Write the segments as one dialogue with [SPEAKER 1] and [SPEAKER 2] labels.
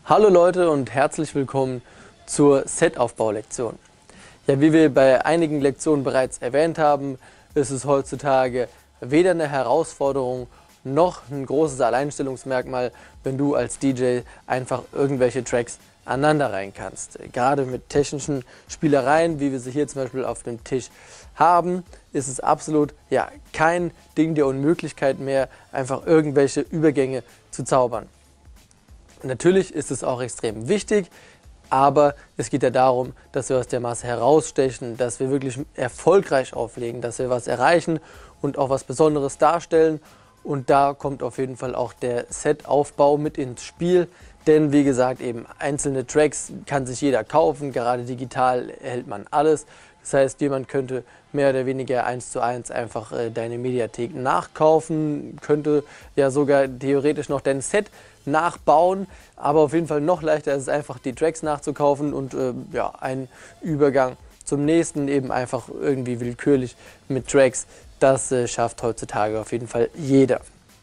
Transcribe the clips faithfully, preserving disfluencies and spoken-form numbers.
[SPEAKER 1] Hallo Leute und herzlich willkommen zur Setaufbau-Lektion. Ja, wie wir bei einigen Lektionen bereits erwähnt haben, ist es heutzutage weder eine Herausforderung noch ein großes Alleinstellungsmerkmal, wenn du als D J einfach irgendwelche Tracks aneinanderreihen kannst. Gerade mit technischen Spielereien, wie wir sie hier zum Beispiel auf dem Tisch haben, ist es absolut ja, kein Ding der Unmöglichkeit mehr, einfach irgendwelche Übergänge zu zaubern. Natürlich ist es auch extrem wichtig, aber es geht ja darum, dass wir aus der Masse herausstechen, dass wir wirklich erfolgreich auflegen, dass wir was erreichen und auch was Besonderes darstellen. Und da kommt auf jeden Fall auch der Setaufbau mit ins Spiel, denn wie gesagt, eben einzelne Tracks kann sich jeder kaufen, gerade digital erhält man alles. Das heißt, jemand könnte mehr oder weniger eins zu eins einfach äh, deine Mediathek nachkaufen, könnte ja sogar theoretisch noch dein Set nachbauen, aber auf jeden Fall noch leichter ist es einfach, die Tracks nachzukaufen und äh, ja, ein Übergang zum nächsten eben einfach irgendwie willkürlich mit Tracks, das äh, schafft heutzutage auf jeden Fall jeder.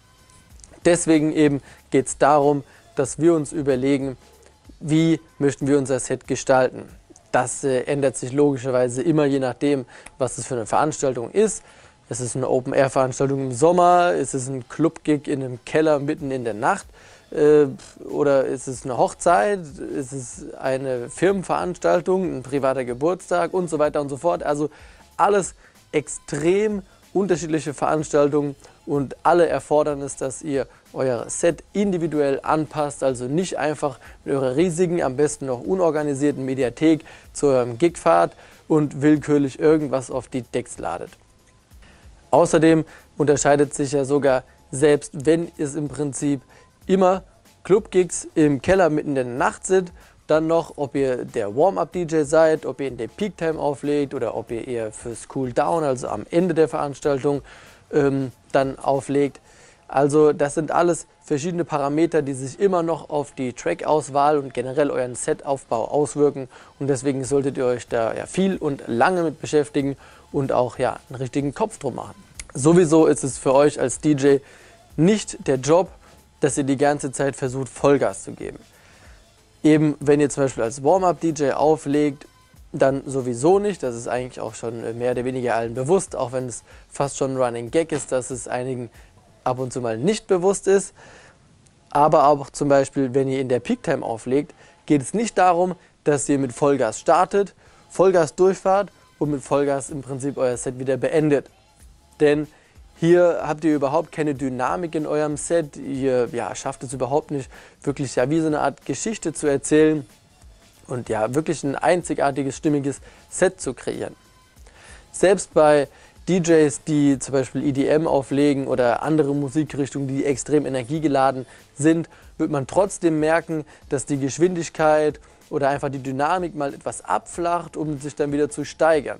[SPEAKER 1] Deswegen eben geht es darum, dass wir uns überlegen, wie möchten wir unser Set gestalten. Das äh, ändert sich logischerweise immer je nachdem, was es für eine Veranstaltung ist. Ist es eine Open-Air-Veranstaltung im Sommer? Ist es ein Club-Gig in einem Keller mitten in der Nacht? Äh, oder ist es eine Hochzeit? Ist es eine Firmenveranstaltung, ein privater Geburtstag und so weiter und so fort? Also alles extrem unterschiedliche Veranstaltungen und alle erfordern es, dass ihr euer Set individuell anpasst, also nicht einfach mit eurer riesigen, am besten noch unorganisierten Mediathek zu eurem Gig fahrt und willkürlich irgendwas auf die Decks ladet. Außerdem unterscheidet sich ja sogar, selbst wenn es im Prinzip immer Club-Gigs im Keller mitten in der Nacht sind, dann noch, ob ihr der Warm-Up-D J seid, ob ihr in der Peak-Time auflegt oder ob ihr eher fürs Cool-Down, also am Ende der Veranstaltung, ähm, dann auflegt. Also das sind alles verschiedene Parameter, die sich immer noch auf die Track-Auswahl und generell euren Setaufbau auswirken und deswegen solltet ihr euch da ja viel und lange mit beschäftigen und auch ja, einen richtigen Kopf drum machen. Sowieso ist es für euch als D J nicht der Job, dass ihr die ganze Zeit versucht, Vollgas zu geben. Eben, wenn ihr zum Beispiel als Warm-Up-D J auflegt, dann sowieso nicht. Das ist eigentlich auch schon mehr oder weniger allen bewusst, auch wenn es fast schon ein Running Gag ist, dass es einigen ab und zu mal nicht bewusst ist. Aber auch zum Beispiel, wenn ihr in der Peak-Time auflegt, geht es nicht darum, dass ihr mit Vollgas startet, Vollgas durchfahrt und mit Vollgas im Prinzip euer Set wieder beendet. Denn hier habt ihr überhaupt keine Dynamik in eurem Set, ihr ja, schafft es überhaupt nicht, wirklich ja, wie so eine Art Geschichte zu erzählen und ja, wirklich ein einzigartiges, stimmiges Set zu kreieren. Selbst bei D Js, die zum Beispiel E D M auflegen oder andere Musikrichtungen, die extrem energiegeladen sind, wird man trotzdem merken, dass die Geschwindigkeit oder einfach die Dynamik mal etwas abflacht, um sich dann wieder zu steigern.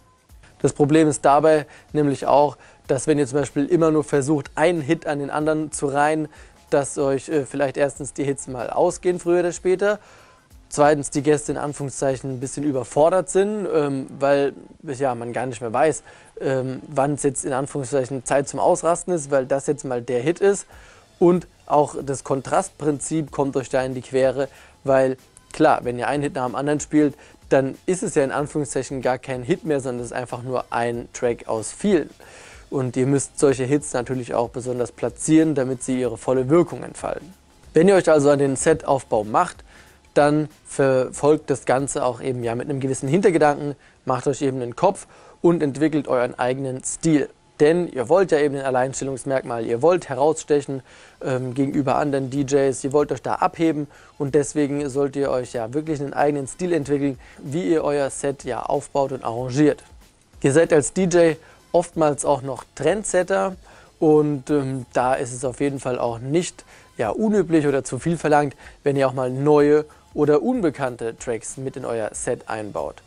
[SPEAKER 1] Das Problem ist dabei nämlich auch, dass wenn ihr zum Beispiel immer nur versucht, einen Hit an den anderen zu reihen, dass euch äh, vielleicht erstens die Hits mal ausgehen, früher oder später. Zweitens die Gäste in Anführungszeichen ein bisschen überfordert sind, ähm, weil ja, man gar nicht mehr weiß, ähm, wann es jetzt in Anführungszeichen Zeit zum Ausrasten ist, weil das jetzt mal der Hit ist. Und auch das Kontrastprinzip kommt euch da in die Quere, weil klar, wenn ihr einen Hit nach dem anderen spielt, dann ist es ja in Anführungszeichen gar kein Hit mehr, sondern es ist einfach nur ein Track aus vielen. Und ihr müsst solche Hits natürlich auch besonders platzieren, damit sie ihre volle Wirkung entfalten. Wenn ihr euch also an den Setaufbau macht, dann verfolgt das Ganze auch eben ja mit einem gewissen Hintergedanken, macht euch eben einen Kopf und entwickelt euren eigenen Stil. Denn ihr wollt ja eben ein Alleinstellungsmerkmal, ihr wollt herausstechen ähm, gegenüber anderen D Js, ihr wollt euch da abheben und deswegen sollt ihr euch ja wirklich einen eigenen Stil entwickeln, wie ihr euer Set ja aufbaut und arrangiert. Ihr seid als D J oftmals auch noch Trendsetter und ähm, da ist es auf jeden Fall auch nicht ja, unüblich oder zu viel verlangt, wenn ihr auch mal neue oder unbekannte Tracks mit in euer Set einbaut.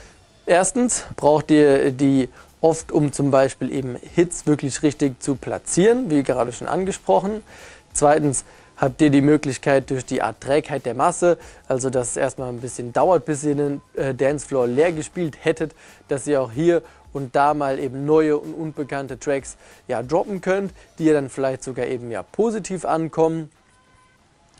[SPEAKER 1] Erstens braucht ihr die oft, um zum Beispiel eben Hits wirklich richtig zu platzieren, wie gerade schon angesprochen. Zweitens habt ihr die Möglichkeit durch die Art Trägheit der Masse, also dass es erstmal ein bisschen dauert, bis ihr den äh, Dancefloor leer gespielt hättet, dass ihr auch hier und da mal eben neue und unbekannte Tracks ja, droppen könnt, die ihr dann vielleicht sogar eben ja positiv ankommen.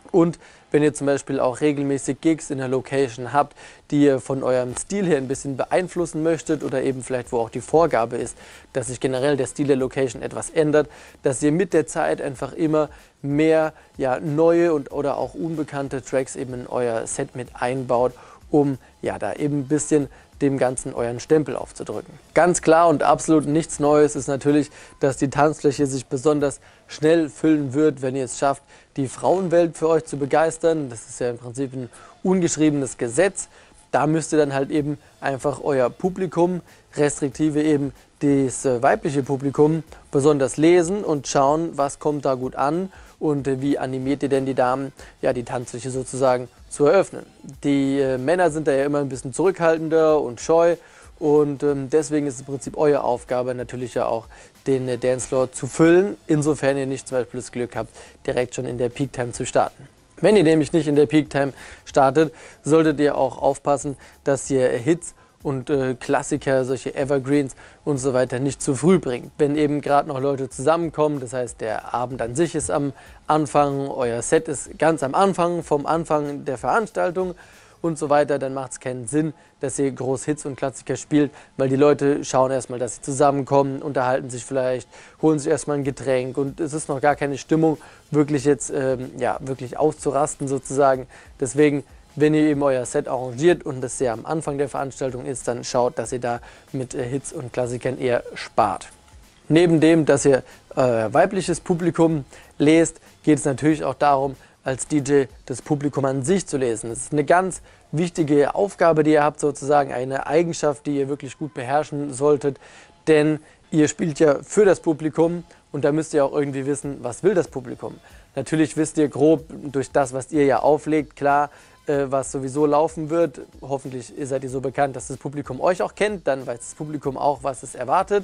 [SPEAKER 1] Und wenn ihr zum Beispiel auch regelmäßig Gigs in der Location habt, die ihr von eurem Stil her ein bisschen beeinflussen möchtet oder eben vielleicht wo auch die Vorgabe ist, dass sich generell der Stil der Location etwas ändert, dass ihr mit der Zeit einfach immer mehr ja, neue und oder auch unbekannte Tracks eben in euer Set mit einbaut, um ja da eben ein bisschen dem Ganzen euren Stempel aufzudrücken. Ganz klar und absolut nichts Neues ist natürlich, dass die Tanzfläche sich besonders schnell füllen wird, wenn ihr es schafft, die Frauenwelt für euch zu begeistern. Das ist ja im Prinzip ein ungeschriebenes Gesetz. Da müsst ihr dann halt eben einfach euer Publikum, respektive eben das weibliche Publikum, besonders lesen und schauen, was kommt da gut an und wie animiert ihr denn die Damen, ja, die Tanzfläche sozusagen zu eröffnen. Die äh, Männer sind da ja immer ein bisschen zurückhaltender und scheu und ähm, deswegen ist es im Prinzip eure Aufgabe natürlich ja auch, den äh, Dancefloor zu füllen, insofern ihr nicht zum Beispiel das Glück habt, direkt schon in der Peak Time zu starten. Wenn ihr nämlich nicht in der Peak Time startet, solltet ihr auch aufpassen, dass ihr Hits und äh, Klassiker, solche Evergreens und so weiter nicht zu früh bringt. Wenn eben gerade noch Leute zusammenkommen, das heißt der Abend an sich ist am Anfang, euer Set ist ganz am Anfang, vom Anfang der Veranstaltung und so weiter, dann macht es keinen Sinn, dass ihr groß Hits und Klassiker spielt, weil die Leute schauen erstmal, dass sie zusammenkommen, unterhalten sich vielleicht, holen sich erstmal ein Getränk und es ist noch gar keine Stimmung, wirklich jetzt ähm, ja, wirklich auszurasten sozusagen. Deswegen, wenn ihr eben euer Set arrangiert und das sehr am Anfang der Veranstaltung ist, dann schaut, dass ihr da mit äh, Hits und Klassikern eher spart. Neben dem, dass ihr äh, weibliches Publikum lest, geht es natürlich auch darum, als D J das Publikum an sich zu lesen. Das ist eine ganz wichtige Aufgabe, die ihr habt, sozusagen eine Eigenschaft, die ihr wirklich gut beherrschen solltet, denn ihr spielt ja für das Publikum und da müsst ihr auch irgendwie wissen, was will das Publikum. Natürlich wisst ihr grob durch das, was ihr ja auflegt, klar, was sowieso laufen wird. Hoffentlich seid ihr so bekannt, dass das Publikum euch auch kennt, dann weiß das Publikum auch, was es erwartet.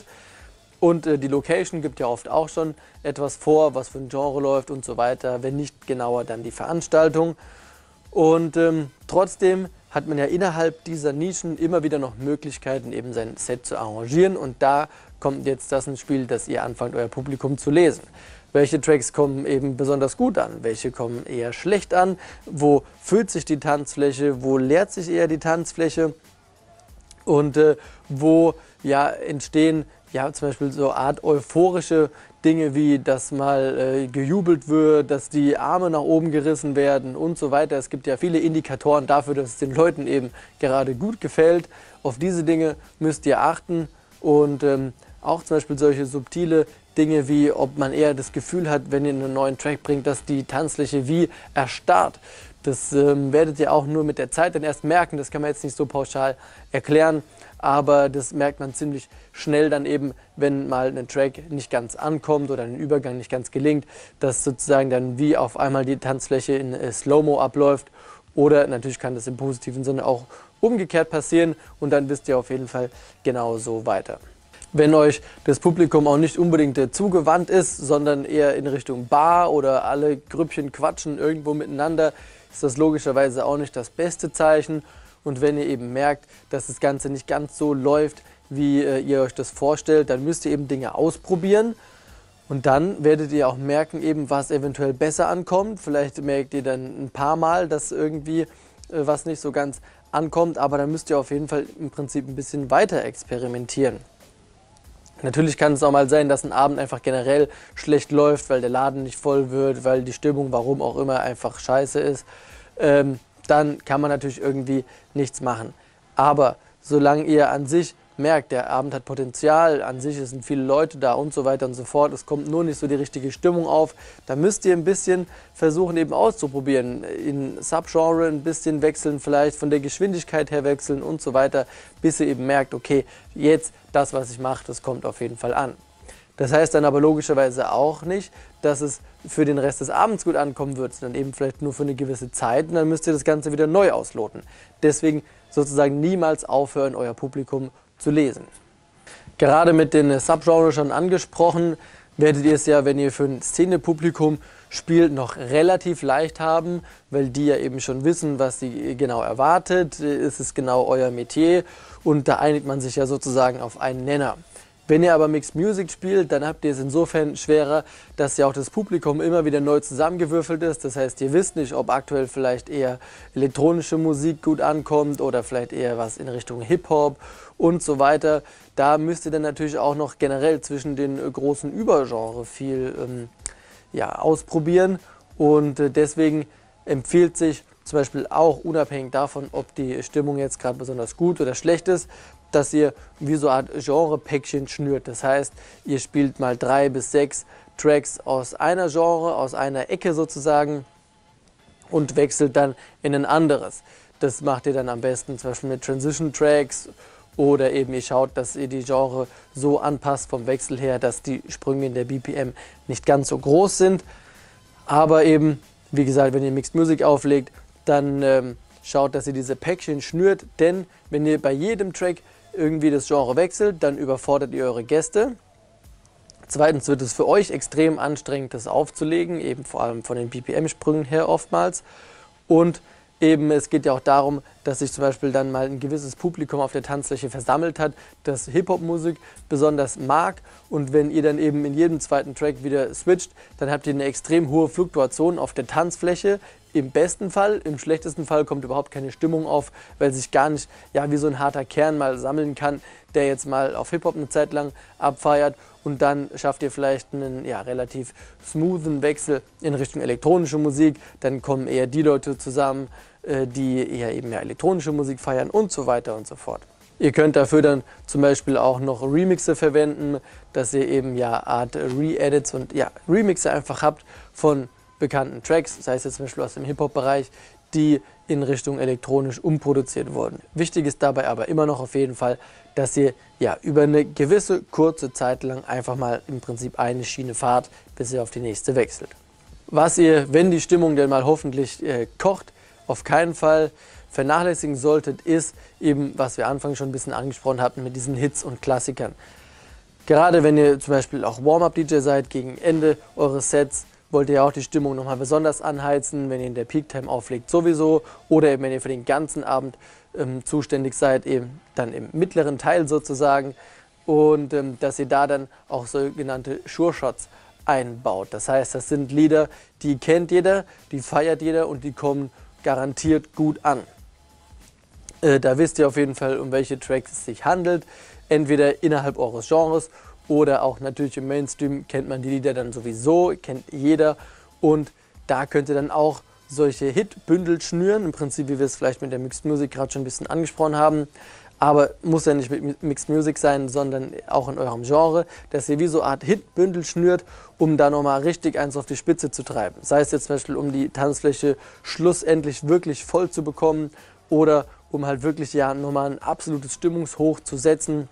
[SPEAKER 1] Und äh, die Location gibt ja oft auch schon etwas vor, was für ein Genre läuft und so weiter. Wenn nicht genauer, dann die Veranstaltung. Und ähm, trotzdem hat man ja innerhalb dieser Nischen immer wieder noch Möglichkeiten, eben sein Set zu arrangieren. Und da kommt jetzt das ins Spiel, dass ihr anfangt, euer Publikum zu lesen. Welche Tracks kommen eben besonders gut an, welche kommen eher schlecht an, wo füllt sich die Tanzfläche, wo leert sich eher die Tanzfläche und äh, wo ja, entstehen ja, zum Beispiel so Art euphorische Dinge wie, dass mal äh, gejubelt wird, dass die Arme nach oben gerissen werden und so weiter. Es gibt ja viele Indikatoren dafür, dass es den Leuten eben gerade gut gefällt. Auf diese Dinge müsst ihr achten und ähm, auch zum Beispiel solche subtile Dinge wie, ob man eher das Gefühl hat, wenn ihr einen neuen Track bringt, dass die Tanzfläche wie erstarrt. Das ähm, werdet ihr auch nur mit der Zeit dann erst merken, das kann man jetzt nicht so pauschal erklären, aber das merkt man ziemlich schnell dann eben, wenn mal ein Track nicht ganz ankommt oder ein Übergang nicht ganz gelingt, dass sozusagen dann wie auf einmal die Tanzfläche in äh, Slow-Mo abläuft oder natürlich kann das im positiven Sinne auch umgekehrt passieren und dann wisst ihr auf jeden Fall genau so weiter. Wenn euch das Publikum auch nicht unbedingt äh, zugewandt ist, sondern eher in Richtung Bar oder alle Grüppchen quatschen irgendwo miteinander, ist das logischerweise auch nicht das beste Zeichen. Und wenn ihr eben merkt, dass das Ganze nicht ganz so läuft, wie äh, ihr euch das vorstellt, dann müsst ihr eben Dinge ausprobieren. Und dann werdet ihr auch merken, eben, was eventuell besser ankommt. Vielleicht merkt ihr dann ein paar Mal, dass irgendwie äh, was nicht so ganz ankommt, aber dann müsst ihr auf jeden Fall im Prinzip ein bisschen weiter experimentieren. Natürlich kann es auch mal sein, dass ein Abend einfach generell schlecht läuft, weil der Laden nicht voll wird, weil die Stimmung, warum auch immer, einfach scheiße ist. Ähm, dann kann man natürlich irgendwie nichts machen. Aber solange ihr an sich merkt, der Abend hat Potenzial, an sich sind viele Leute da und so weiter und so fort, es kommt nur nicht so die richtige Stimmung auf, dann müsst ihr ein bisschen versuchen eben auszuprobieren, in Subgenre ein bisschen wechseln, vielleicht von der Geschwindigkeit her wechseln und so weiter, bis ihr eben merkt, okay, jetzt das, was ich mache, das kommt auf jeden Fall an. Das heißt dann aber logischerweise auch nicht, dass es für den Rest des Abends gut ankommen wird, sondern eben vielleicht nur für eine gewisse Zeit und dann müsst ihr das Ganze wieder neu ausloten. Deswegen sozusagen niemals aufhören, euer Publikum zu lesen. Gerade mit den Subgenres schon angesprochen, werdet ihr es ja, wenn ihr für ein Szenepublikum spielt, noch relativ leicht haben, weil die ja eben schon wissen, was sie genau erwartet, ist es genau euer Metier und da einigt man sich ja sozusagen auf einen Nenner. Wenn ihr aber Mixed Music spielt, dann habt ihr es insofern schwerer, dass ja auch das Publikum immer wieder neu zusammengewürfelt ist. Das heißt, ihr wisst nicht, ob aktuell vielleicht eher elektronische Musik gut ankommt oder vielleicht eher was in Richtung Hip-Hop und so weiter. Da müsst ihr dann natürlich auch noch generell zwischen den großen Übergenres viel ähm, ja, ausprobieren. Und äh, deswegen empfiehlt sich zum Beispiel auch unabhängig davon, ob die Stimmung jetzt gerade besonders gut oder schlecht ist, dass ihr wie so eine Art Genre-Päckchen schnürt. Das heißt, ihr spielt mal drei bis sechs Tracks aus einer Genre, aus einer Ecke sozusagen und wechselt dann in ein anderes. Das macht ihr dann am besten zum Beispiel mit Transition-Tracks oder eben ihr schaut, dass ihr die Genre so anpasst vom Wechsel her, dass die Sprünge in der B P M nicht ganz so groß sind. Aber eben, wie gesagt, wenn ihr Mixed Music auflegt, dann ähm, schaut, dass ihr diese Päckchen schnürt, denn wenn ihr bei jedem Track irgendwie das Genre wechselt, dann überfordert ihr eure Gäste. Zweitens wird es für euch extrem anstrengend, das aufzulegen, eben vor allem von den B P M-Sprüngen her oftmals. Und eben es geht ja auch darum, dass sich zum Beispiel dann mal ein gewisses Publikum auf der Tanzfläche versammelt hat, das Hip-Hop-Musik besonders mag. Und wenn ihr dann eben in jedem zweiten Track wieder switcht, dann habt ihr eine extrem hohe Fluktuation auf der Tanzfläche. Im besten Fall, im schlechtesten Fall kommt überhaupt keine Stimmung auf, weil sich gar nicht, ja, wie so ein harter Kern mal sammeln kann, der jetzt mal auf Hip-Hop eine Zeit lang abfeiert und dann schafft ihr vielleicht einen ja, relativ smoothen Wechsel in Richtung elektronische Musik. Dann kommen eher die Leute zusammen, äh, die eher eben ja elektronische Musik feiern und so weiter und so fort. Ihr könnt dafür dann zum Beispiel auch noch Remixe verwenden, dass ihr eben ja Art Re-Edits und ja, Remixe einfach habt von bekannten Tracks, sei es jetzt zum Beispiel aus dem Hip-Hop-Bereich, die in Richtung elektronisch umproduziert wurden. Wichtig ist dabei aber immer noch auf jeden Fall, dass ihr ja über eine gewisse kurze Zeit lang einfach mal im Prinzip eine Schiene fahrt, bis ihr auf die nächste wechselt. Was ihr, wenn die Stimmung denn mal hoffentlich äh, kocht, auf keinen Fall vernachlässigen solltet, ist eben, was wir anfangs schon ein bisschen angesprochen hatten, mit diesen Hits und Klassikern. Gerade wenn ihr zum Beispiel auch Warm-Up-D J seid, gegen Ende eures Sets, wollt ihr auch die Stimmung nochmal besonders anheizen, wenn ihr in der Peak-Time auflegt sowieso oder eben wenn ihr für den ganzen Abend ähm, zuständig seid, eben dann im mittleren Teil sozusagen und ähm, dass ihr da dann auch sogenannte Sure-Shots einbaut. Das heißt, das sind Lieder, die kennt jeder, die feiert jeder und die kommen garantiert gut an. Äh, da wisst ihr auf jeden Fall, um welche Tracks es sich handelt, entweder innerhalb eures Genres oder auch natürlich im Mainstream kennt man die Lieder dann sowieso, kennt jeder und da könnt ihr dann auch solche Hitbündel schnüren, im Prinzip wie wir es vielleicht mit der Mixed Music gerade schon ein bisschen angesprochen haben, aber muss ja nicht mit Mixed Music sein, sondern auch in eurem Genre, dass ihr wie so eine Art Hitbündel schnürt, um da nochmal richtig eins auf die Spitze zu treiben. Sei es jetzt zum Beispiel, um die Tanzfläche schlussendlich wirklich voll zu bekommen oder um halt wirklich ja nochmal ein absolutes Stimmungshoch zu setzen.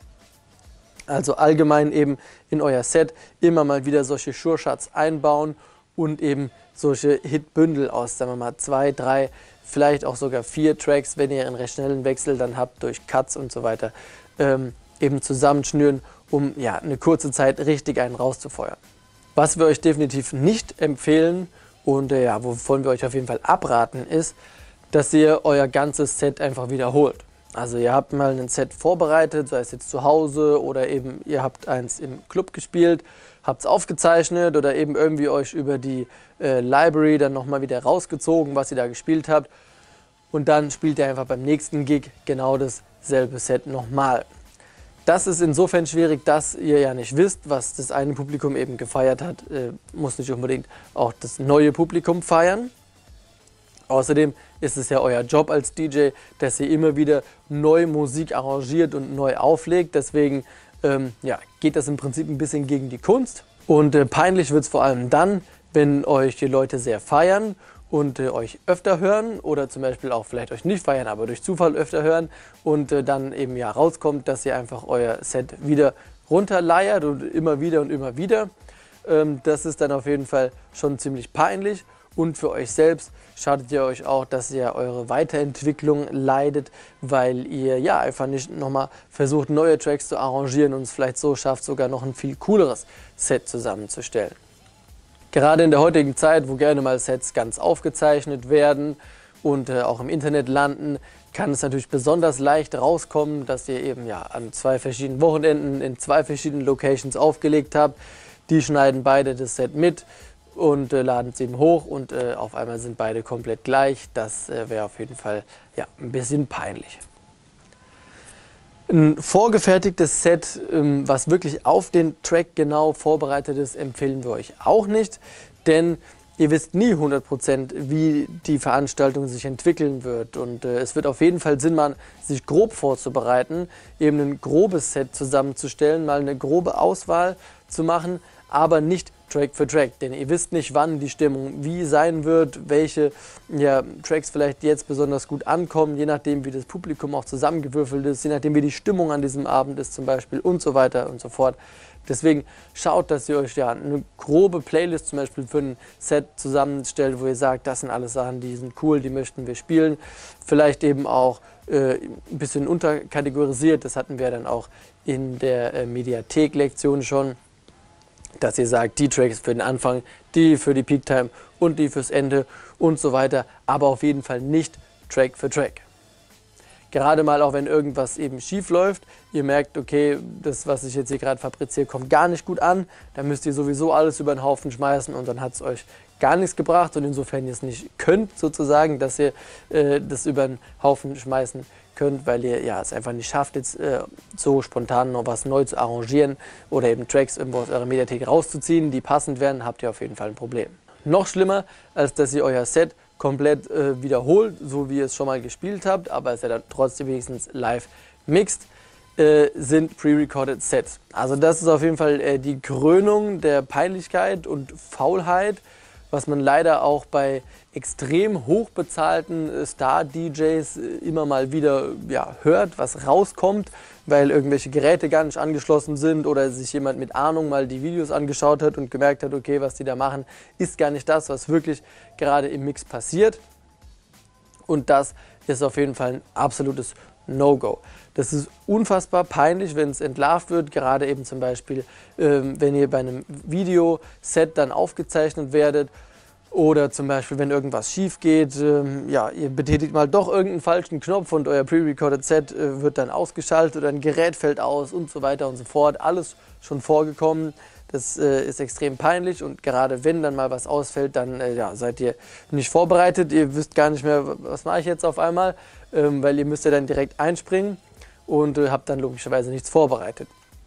[SPEAKER 1] Also allgemein eben in euer Set immer mal wieder solche Sure-Shots einbauen und eben solche Hitbündel aus, sagen wir mal, zwei, drei, vielleicht auch sogar vier Tracks, wenn ihr einen recht schnellen Wechsel dann habt durch Cuts und so weiter, ähm, eben zusammenschnüren, um ja eine kurze Zeit richtig einen rauszufeuern. Was wir euch definitiv nicht empfehlen und äh, ja, wovon wir euch auf jeden Fall abraten, ist, dass ihr euer ganzes Set einfach wiederholt. Also ihr habt mal ein Set vorbereitet, sei es jetzt zu Hause oder eben ihr habt eins im Club gespielt, habt es aufgezeichnet oder eben irgendwie euch über die äh, Library dann nochmal wieder rausgezogen, was ihr da gespielt habt. Und dann spielt ihr einfach beim nächsten Gig genau dasselbe Set nochmal. Das ist insofern schwierig, dass ihr ja nicht wisst, was das eine Publikum eben gefeiert hat. Äh, muss nicht unbedingt auch das neue Publikum feiern. Außerdem ist es ja euer Job als D J, dass ihr immer wieder neue Musik arrangiert und neu auflegt. Deswegen ähm, ja, geht das im Prinzip ein bisschen gegen die Kunst. Und äh, peinlich wird es vor allem dann, wenn euch die Leute sehr feiern und äh, euch öfter hören oder zum Beispiel auch vielleicht euch nicht feiern, aber durch Zufall öfter hören und äh, dann eben ja rauskommt, dass ihr einfach euer Set wieder runterleiert und immer wieder und immer wieder. Ähm, das ist dann auf jeden Fall schon ziemlich peinlich. Und für euch selbst schadet ihr euch auch, dass ihr eure Weiterentwicklung leidet, weil ihr ja einfach nicht nochmal versucht, neue Tracks zu arrangieren und es vielleicht so schafft, sogar noch ein viel cooleres Set zusammenzustellen. Gerade in der heutigen Zeit, wo gerne mal Sets ganz aufgezeichnet werden und äh, auch im Internet landen, kann es natürlich besonders leicht rauskommen, dass ihr eben ja an zwei verschiedenen Wochenenden in zwei verschiedenen Locations aufgelegt habt. Die schneiden beide das Set mit und äh, laden es eben hoch und äh, auf einmal sind beide komplett gleich. Das äh, wäre auf jeden Fall ja, ein bisschen peinlich. Ein vorgefertigtes Set, ähm, was wirklich auf den Track genau vorbereitet ist, empfehlen wir euch auch nicht, denn ihr wisst nie hundert Prozent, wie die Veranstaltung sich entwickeln wird und äh, es wird auf jeden Fall Sinn machen, sich grob vorzubereiten, eben ein grobes Set zusammenzustellen, mal eine grobe Auswahl zu machen, aber nicht Track für Track, denn ihr wisst nicht, wann die Stimmung wie sein wird, welche ja, Tracks vielleicht jetzt besonders gut ankommen, je nachdem wie das Publikum auch zusammengewürfelt ist, je nachdem wie die Stimmung an diesem Abend ist zum Beispiel und so weiter und so fort. Deswegen schaut, dass ihr euch ja eine grobe Playlist zum Beispiel für ein Set zusammenstellt, wo ihr sagt, das sind alles Sachen, die sind cool, die möchten wir spielen. Vielleicht eben auch äh, ein bisschen unterkategorisiert, das hatten wir dann auch in der äh, Mediathek-Lektion schon, dass ihr sagt, die Tracks für den Anfang, die für die Peak Time und die fürs Ende und so weiter, aber auf jeden Fall nicht Track für Track. Gerade mal auch wenn irgendwas eben schief läuft, ihr merkt, okay, das, was ich jetzt hier gerade fabriziere, kommt gar nicht gut an, dann müsst ihr sowieso alles über den Haufen schmeißen und dann hat es euch gar nichts gebracht und insofern ihr es nicht könnt sozusagen, dass ihr äh, das über den Haufen schmeißen könnt, weil ihr ja, es einfach nicht schafft, jetzt äh, so spontan noch was neu zu arrangieren oder eben Tracks irgendwo aus eurer Mediathek rauszuziehen, die passend wären, habt ihr auf jeden Fall ein Problem. Noch schlimmer, als dass ihr euer Set komplett äh, wiederholt, so wie ihr es schon mal gespielt habt, aber es ja dann trotzdem wenigstens live mixt, äh, sind pre-recorded Sets. Also das ist auf jeden Fall äh, die Krönung der Peinlichkeit und Faulheit, was man leider auch bei extrem hochbezahlten Star-D Js immer mal wieder ja, hört, was rauskommt, weil irgendwelche Geräte gar nicht angeschlossen sind oder sich jemand mit Ahnung mal die Videos angeschaut hat und gemerkt hat, okay, was die da machen, ist gar nicht das, was wirklich gerade im Mix passiert. Und das ist auf jeden Fall ein absolutes No-Go. Das ist unfassbar peinlich, wenn es entlarvt wird, gerade eben zum Beispiel, ähm, wenn ihr bei einem Videoset dann aufgezeichnet werdet oder zum Beispiel, wenn irgendwas schief geht, ähm, ja, ihr betätigt mal doch irgendeinen falschen Knopf und euer pre-recorded Set äh, wird dann ausgeschaltet oder ein Gerät fällt aus und so weiter und so fort. Alles schon vorgekommen. Das äh, ist extrem peinlich und gerade wenn dann mal was ausfällt, dann äh, ja, seid ihr nicht vorbereitet. Ihr wisst gar nicht mehr, was mache ich jetzt auf einmal, ähm, weil ihr müsst ja dann direkt einspringen und äh, habt dann logischerweise nichts vorbereitet.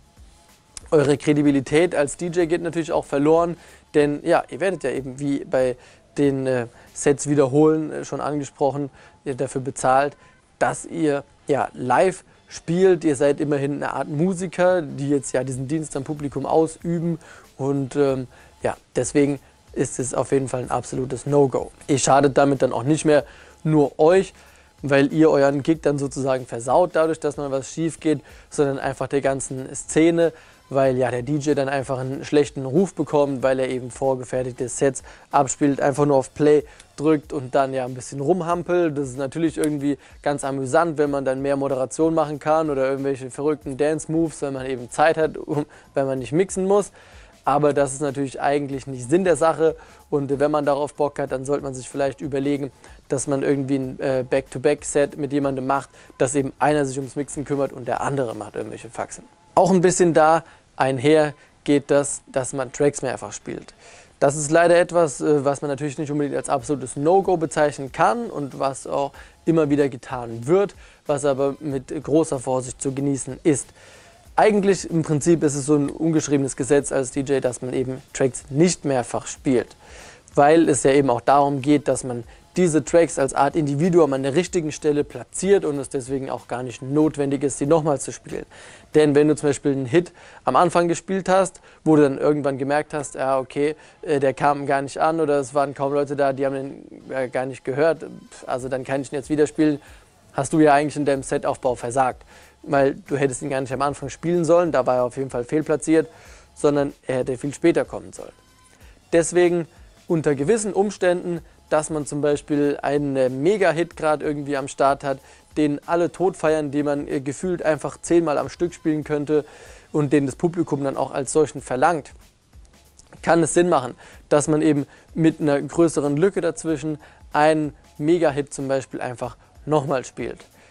[SPEAKER 1] Eure Kredibilität als D J geht natürlich auch verloren, denn ja, ihr werdet ja eben wie bei den äh, Sets wiederholen, äh, schon angesprochen, ihr dafür bezahlt, dass ihr ja live spielt. Ihr seid immerhin eine Art Musiker, die jetzt ja diesen Dienst am Publikum ausüben und ähm, ja, deswegen ist es auf jeden Fall ein absolutes No-Go. Ihr schadet damit dann auch nicht mehr nur euch, weil ihr euren Gig dann sozusagen versaut dadurch, dass mal was schief geht, sondern einfach der ganzen Szene, weil ja der D J dann einfach einen schlechten Ruf bekommt, weil er eben vorgefertigte Sets abspielt, einfach nur auf Play drückt und dann ja ein bisschen rumhampelt. Das ist natürlich irgendwie ganz amüsant, wenn man dann mehr Moderation machen kann oder irgendwelche verrückten Dance-Moves, wenn man eben Zeit hat, wenn man nicht mixen muss. Aber das ist natürlich eigentlich nicht Sinn der Sache und wenn man darauf Bock hat, dann sollte man sich vielleicht überlegen, dass man irgendwie ein äh, Back-to-Back-Set mit jemandem macht, dass eben einer sich ums Mixen kümmert und der andere macht irgendwelche Faxen. Auch ein bisschen da einher geht das, dass man Tracks mehrfach spielt. Das ist leider etwas, was man natürlich nicht unbedingt als absolutes No-Go bezeichnen kann und was auch immer wieder getan wird, was aber mit großer Vorsicht zu genießen ist. Eigentlich im Prinzip ist es so ein ungeschriebenes Gesetz als D J, dass man eben Tracks nicht mehrfach spielt, weil es ja eben auch darum geht, dass man diese Tracks als Art Individuum an der richtigen Stelle platziert und es deswegen auch gar nicht notwendig ist, sie nochmal zu spielen. Denn wenn du zum Beispiel einen Hit am Anfang gespielt hast, wo du dann irgendwann gemerkt hast, ja okay, der kam gar nicht an oder es waren kaum Leute da, die haben den gar nicht gehört, also dann kann ich ihn jetzt wieder spielen, hast du ja eigentlich in deinem Setaufbau versagt. Weil du hättest ihn gar nicht am Anfang spielen sollen, da war er auf jeden Fall fehlplatziert, sondern er hätte viel später kommen sollen. Deswegen unter gewissen Umständen, dass man zum Beispiel einen Mega-Hit gerade irgendwie am Start hat, den alle tot feiern, den man äh, gefühlt einfach zehnmal am Stück spielen könnte und den das Publikum dann auch als solchen verlangt, kann es Sinn machen, dass man eben mit einer größeren Lücke dazwischen einen Mega-Hit zum Beispiel einfach nochmal spielt.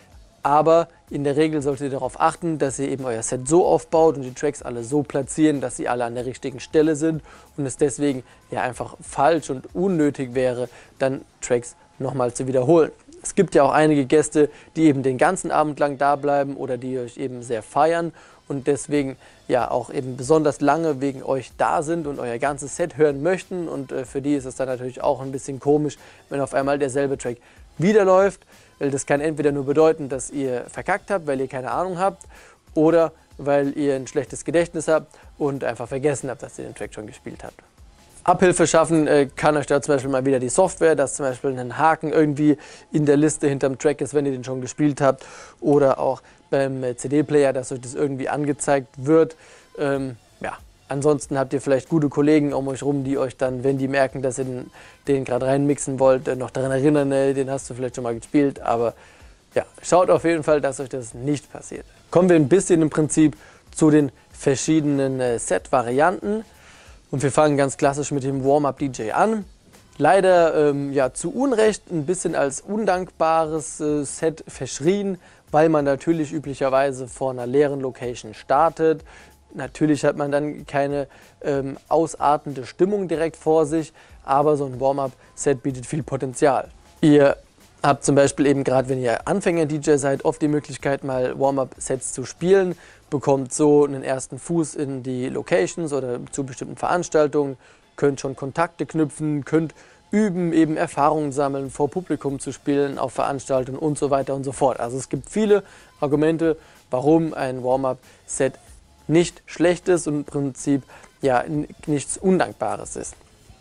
[SPEAKER 1] Aber in der Regel solltet ihr darauf achten, dass ihr eben euer Set so aufbaut und die Tracks alle so platzieren, dass sie alle an der richtigen Stelle sind und es deswegen ja einfach falsch und unnötig wäre, dann Tracks nochmal zu wiederholen. Es gibt ja auch einige Gäste, die eben den ganzen Abend lang da bleiben oder die euch eben sehr feiern und deswegen ja auch eben besonders lange wegen euch da sind und euer ganzes Set hören möchten und äh, für die ist es dann natürlich auch ein bisschen komisch, wenn auf einmal derselbe Track wieder läuft. Weil das kann entweder nur bedeuten, dass ihr verkackt habt, weil ihr keine Ahnung habt, oder weil ihr ein schlechtes Gedächtnis habt und einfach vergessen habt, dass ihr den Track schon gespielt habt. Abhilfe schaffen äh, kann euch da zum Beispiel mal wieder die Software, dass zum Beispiel ein Haken irgendwie in der Liste hinterm Track ist, wenn ihr den schon gespielt habt, oder auch beim äh, C D-Player, dass euch das irgendwie angezeigt wird. Ähm, ja. Ansonsten habt ihr vielleicht gute Kollegen um euch rum, die euch dann, wenn die merken, dass ihr den, den gerade reinmixen wollt, noch daran erinnern, ne, den hast du vielleicht schon mal gespielt. Aber ja, schaut auf jeden Fall, dass euch das nicht passiert. Kommen wir ein bisschen im Prinzip zu den verschiedenen äh, Set-Varianten. Und wir fangen ganz klassisch mit dem Warm-Up-D J an. Leider ähm, ja, zu Unrecht ein bisschen als undankbares äh, Set verschrien, weil man natürlich üblicherweise vor einer leeren Location startet. Natürlich hat man dann keine ähm, ausartende Stimmung direkt vor sich, aber so ein Warm-Up-Set bietet viel Potenzial. Ihr habt zum Beispiel eben gerade, wenn ihr Anfänger-D J seid, oft die Möglichkeit, mal Warm-Up-Sets zu spielen, bekommt so einen ersten Fuß in die Locations oder zu bestimmten Veranstaltungen, könnt schon Kontakte knüpfen, könnt üben, eben Erfahrungen sammeln, vor Publikum zu spielen, auf Veranstaltungen und so weiter und so fort. Also es gibt viele Argumente, warum ein Warm-Up-Set nicht schlecht ist und im Prinzip ja nichts Undankbares ist.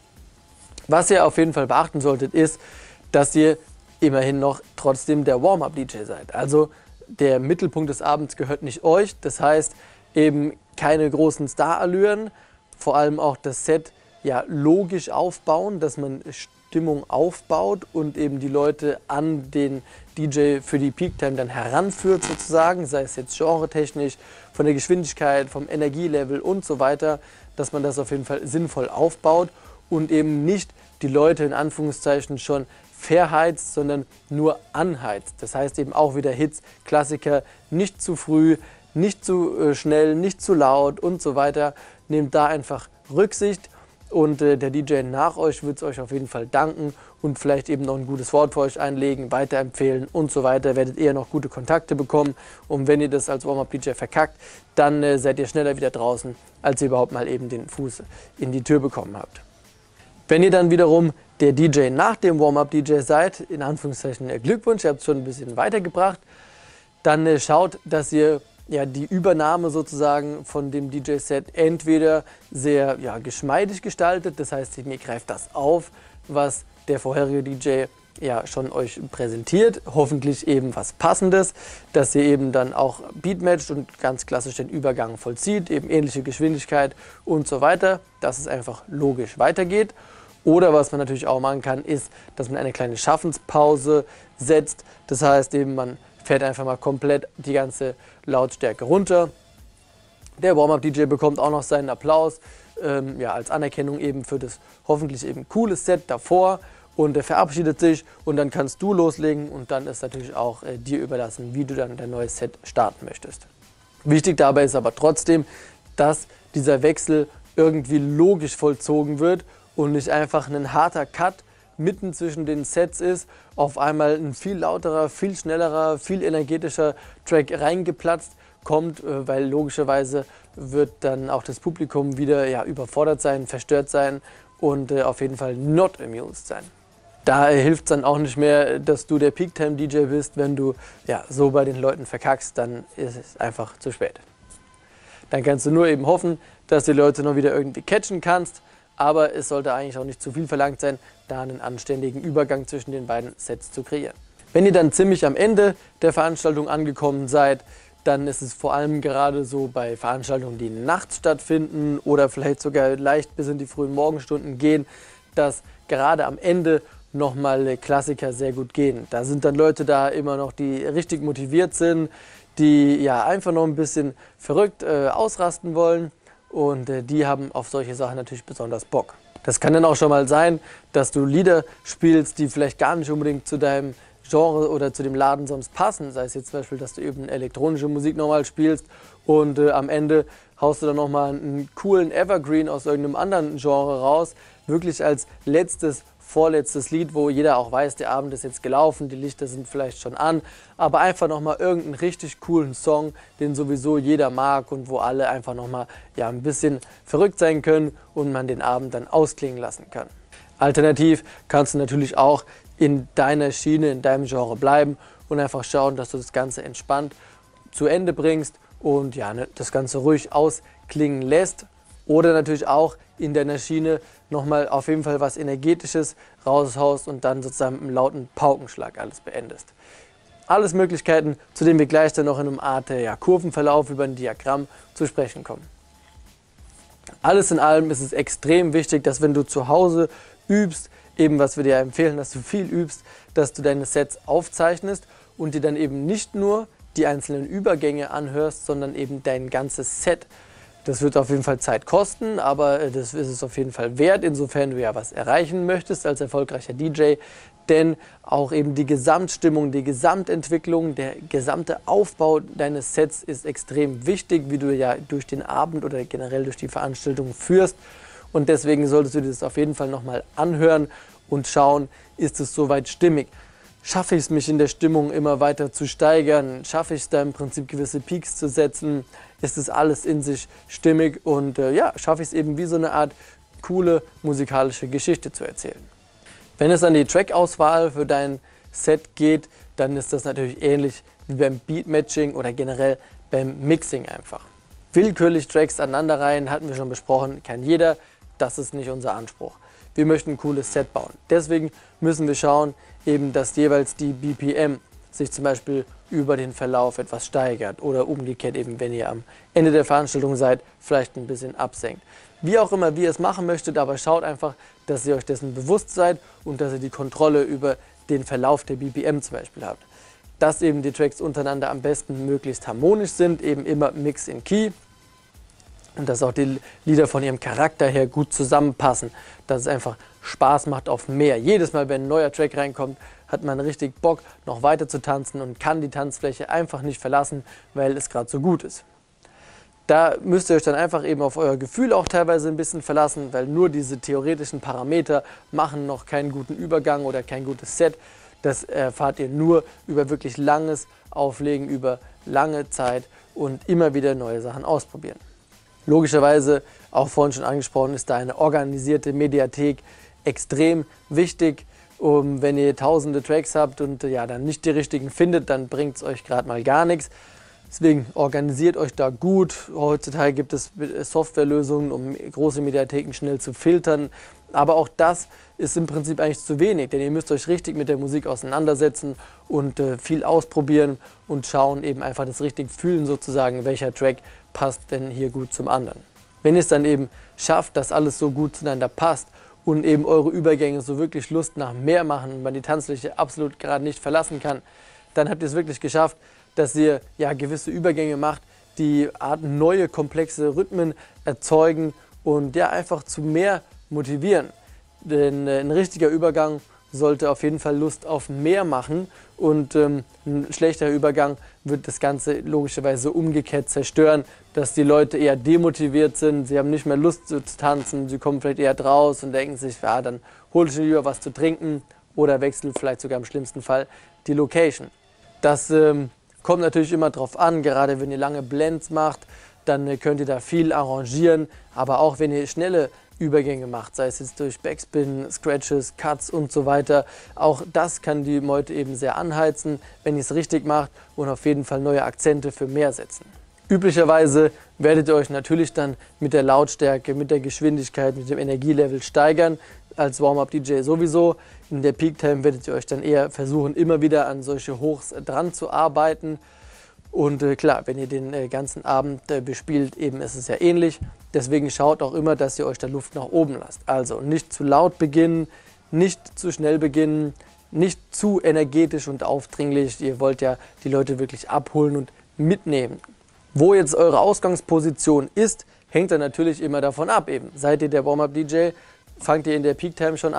[SPEAKER 1] Was ihr auf jeden Fall beachten solltet, ist, dass ihr immerhin noch trotzdem der Warm-Up-D J seid. Also der Mittelpunkt des Abends gehört nicht euch, das heißt eben keine großen Star-Allüren, vor allem auch das Set ja logisch aufbauen, dass man Stimmung aufbaut und eben die Leute an den D J für die Peak Time dann heranführt sozusagen, sei es jetzt genretechnisch, von der Geschwindigkeit, vom Energielevel und so weiter, dass man das auf jeden Fall sinnvoll aufbaut und eben nicht die Leute in Anführungszeichen schon verheizt, sondern nur anheizt. Das heißt eben auch wieder Hits, Klassiker, nicht zu früh, nicht zu äh, schnell, nicht zu laut und so weiter. Nehmt da einfach Rücksicht. Und äh, der D J nach euch wird es euch auf jeden Fall danken und vielleicht eben noch ein gutes Wort für euch einlegen, weiterempfehlen und so weiter. Werdet ihr noch gute Kontakte bekommen. Und wenn ihr das als Warm-Up-D J verkackt, dann äh, seid ihr schneller wieder draußen, als ihr überhaupt mal eben den Fuß in die Tür bekommen habt. Wenn ihr dann wiederum der D J nach dem Warm-Up-D J seid, in Anführungszeichen äh, Glückwunsch, ihr habt es schon ein bisschen weitergebracht, dann äh, schaut, dass ihr ja, die Übernahme sozusagen von dem D J-Set entweder sehr ja, geschmeidig gestaltet, das heißt, ihr greift das auf, was der vorherige D J ja schon euch präsentiert, hoffentlich eben was Passendes, dass ihr eben dann auch beatmatcht und ganz klassisch den Übergang vollzieht, eben ähnliche Geschwindigkeit und so weiter, dass es einfach logisch weitergeht. Oder was man natürlich auch machen kann, ist, dass man eine kleine Schaffenspause setzt, das heißt eben, man fährt einfach mal komplett die ganze Lautstärke runter. Der Warm-Up-D J bekommt auch noch seinen Applaus, ähm, ja, als Anerkennung eben für das hoffentlich eben cooles Set davor und er verabschiedet sich und dann kannst du loslegen und dann ist natürlich auch äh, dir überlassen, wie du dann dein neues Set starten möchtest. Wichtig dabei ist aber trotzdem, dass dieser Wechsel irgendwie logisch vollzogen wird und nicht einfach ein harter Cut mitten zwischen den Sets ist, auf einmal ein viel lauterer, viel schnellerer, viel energetischer Track reingeplatzt kommt, weil logischerweise wird dann auch das Publikum wieder ja, überfordert sein, verstört sein und äh, auf jeden Fall not amused sein. Da hilft es dann auch nicht mehr, dass du der Peak-Time-D J bist, wenn du ja, so bei den Leuten verkackst, dann ist es einfach zu spät. Dann kannst du nur eben hoffen, dass du die Leute noch wieder irgendwie catchen kannst, aber es sollte eigentlich auch nicht zu viel verlangt sein, da einen anständigen Übergang zwischen den beiden Sets zu kreieren. Wenn ihr dann ziemlich am Ende der Veranstaltung angekommen seid, dann ist es vor allem gerade so bei Veranstaltungen, die nachts stattfinden oder vielleicht sogar leicht bis in die frühen Morgenstunden gehen, dass gerade am Ende nochmal Klassiker sehr gut gehen. Da sind dann Leute da immer noch, die richtig motiviert sind, die ja einfach noch ein bisschen verrückt äh, ausrasten wollen. Und äh, die haben auf solche Sachen natürlich besonders Bock. Das kann dann auch schon mal sein, dass du Lieder spielst, die vielleicht gar nicht unbedingt zu deinem Genre oder zu dem Laden sonst passen. Sei es jetzt zum Beispiel, dass du eben elektronische Musik nochmal spielst und äh, am Ende haust du dann nochmal einen coolen Evergreen aus irgendeinem anderen Genre raus. Wirklich als letztes, vorletztes Lied, wo jeder auch weiß, der Abend ist jetzt gelaufen, die Lichter sind vielleicht schon an, aber einfach nochmal irgendeinen richtig coolen Song, den sowieso jeder mag und wo alle einfach nochmal ja, ein bisschen verrückt sein können und man den Abend dann ausklingen lassen kann. Alternativ kannst du natürlich auch in deiner Schiene, in deinem Genre bleiben und einfach schauen, dass du das Ganze entspannt zu Ende bringst und ja, ne, das Ganze ruhig ausklingen lässt. Oder natürlich auch in deiner Schiene nochmal auf jeden Fall was Energetisches raushaust und dann sozusagen mit einem lauten Paukenschlag alles beendest. Alles Möglichkeiten, zu denen wir gleich dann noch in einem Art ja, Kurvenverlauf über ein Diagramm zu sprechen kommen. Alles in allem ist es extrem wichtig, dass wenn du zu Hause übst, eben was wir dir empfehlen, dass du viel übst, dass du deine Sets aufzeichnest und dir dann eben nicht nur die einzelnen Übergänge anhörst, sondern eben dein ganzes Set. Das wird auf jeden Fall Zeit kosten, aber das ist es auf jeden Fall wert, insofern du ja was erreichen möchtest als erfolgreicher D J. Denn auch eben die Gesamtstimmung, die Gesamtentwicklung, der gesamte Aufbau deines Sets ist extrem wichtig, wie du ja durch den Abend oder generell durch die Veranstaltung führst. Und deswegen solltest du dir das auf jeden Fall nochmal anhören und schauen, ist es soweit stimmig. Schaffe ich es, mich in der Stimmung immer weiter zu steigern? Schaffe ich es da im Prinzip gewisse Peaks zu setzen? Ist es alles in sich stimmig? Und äh, ja, schaffe ich es eben wie so eine Art coole musikalische Geschichte zu erzählen. Wenn es an die Track-Auswahl für dein Set geht, dann ist das natürlich ähnlich wie beim Beat-Matching oder generell beim Mixing einfach. Willkürlich Tracks aneinanderreihen, hatten wir schon besprochen, kann jeder. Das ist nicht unser Anspruch. Wir möchten ein cooles Set bauen. Deswegen müssen wir schauen, eben, dass jeweils die B P M sich zum Beispiel über den Verlauf etwas steigert oder umgekehrt eben, wenn ihr am Ende der Veranstaltung seid, vielleicht ein bisschen absenkt. Wie auch immer, wie ihr es machen möchtet, aber schaut einfach, dass ihr euch dessen bewusst seid und dass ihr die Kontrolle über den Verlauf der B P M zum Beispiel habt. Dass eben die Tracks untereinander am besten möglichst harmonisch sind, eben immer Mix in Key. Und dass auch die Lieder von ihrem Charakter her gut zusammenpassen, dass es einfach Spaß macht auf mehr. Jedes Mal, wenn ein neuer Track reinkommt, hat man richtig Bock, noch weiter zu tanzen und kann die Tanzfläche einfach nicht verlassen, weil es gerade so gut ist. Da müsst ihr euch dann einfach eben auf euer Gefühl auch teilweise ein bisschen verlassen, weil nur diese theoretischen Parameter machen noch keinen guten Übergang oder kein gutes Set. Das erfahrt ihr nur über wirklich langes Auflegen, über lange Zeit und immer wieder neue Sachen ausprobieren. Logischerweise, auch vorhin schon angesprochen, ist da eine organisierte Mediathek extrem wichtig. Um, wenn ihr tausende Tracks habt und ja, dann nicht die richtigen findet, dann bringt es euch gerade mal gar nichts. Deswegen organisiert euch da gut. Heutzutage gibt es Softwarelösungen, um große Mediatheken schnell zu filtern. Aber auch das ist im Prinzip eigentlich zu wenig, denn ihr müsst euch richtig mit der Musik auseinandersetzen und äh, viel ausprobieren und schauen, eben einfach das richtig fühlen sozusagen, welcher Track passt denn hier gut zum anderen. Wenn ihr es dann eben schafft, dass alles so gut zueinander passt und eben eure Übergänge so wirklich Lust nach mehr machen und man die Tanzfläche absolut gerade nicht verlassen kann, dann habt ihr es wirklich geschafft, dass ihr ja gewisse Übergänge macht, die Art neue komplexe Rhythmen erzeugen und ja einfach zu mehr motivieren. Denn äh, ein richtiger Übergang sollte auf jeden Fall Lust auf mehr machen und ähm, ein schlechter Übergang wird das Ganze logischerweise umgekehrt zerstören, dass die Leute eher demotiviert sind, sie haben nicht mehr Lust zu tanzen, sie kommen vielleicht eher draus und denken sich, ja, dann hol ich mir lieber was zu trinken oder wechseln vielleicht sogar im schlimmsten Fall die Location. Das ähm, kommt natürlich immer drauf an, gerade wenn ihr lange Blends macht, dann äh, könnt ihr da viel arrangieren, aber auch wenn ihr schnelle Übergänge macht, sei es jetzt durch Backspin, Scratches, Cuts und so weiter. Auch das kann die Meute eben sehr anheizen, wenn ihr es richtig macht und auf jeden Fall neue Akzente für mehr setzen. Üblicherweise werdet ihr euch natürlich dann mit der Lautstärke, mit der Geschwindigkeit, mit dem Energielevel steigern, als Warm-Up-D J sowieso. In der Peak-Time werdet ihr euch dann eher versuchen, immer wieder an solche Hochs dran zu arbeiten. Und äh, klar, wenn ihr den äh, ganzen Abend äh, bespielt, eben ist es ja ähnlich. Deswegen schaut auch immer, dass ihr euch da Luft nach oben lasst. Also nicht zu laut beginnen, nicht zu schnell beginnen, nicht zu energetisch und aufdringlich. Ihr wollt ja die Leute wirklich abholen und mitnehmen. Wo jetzt eure Ausgangsposition ist, hängt dann natürlich immer davon ab. Eben. Seid ihr der Warm-Up-D J, fangt ihr in der Peak-Time schon an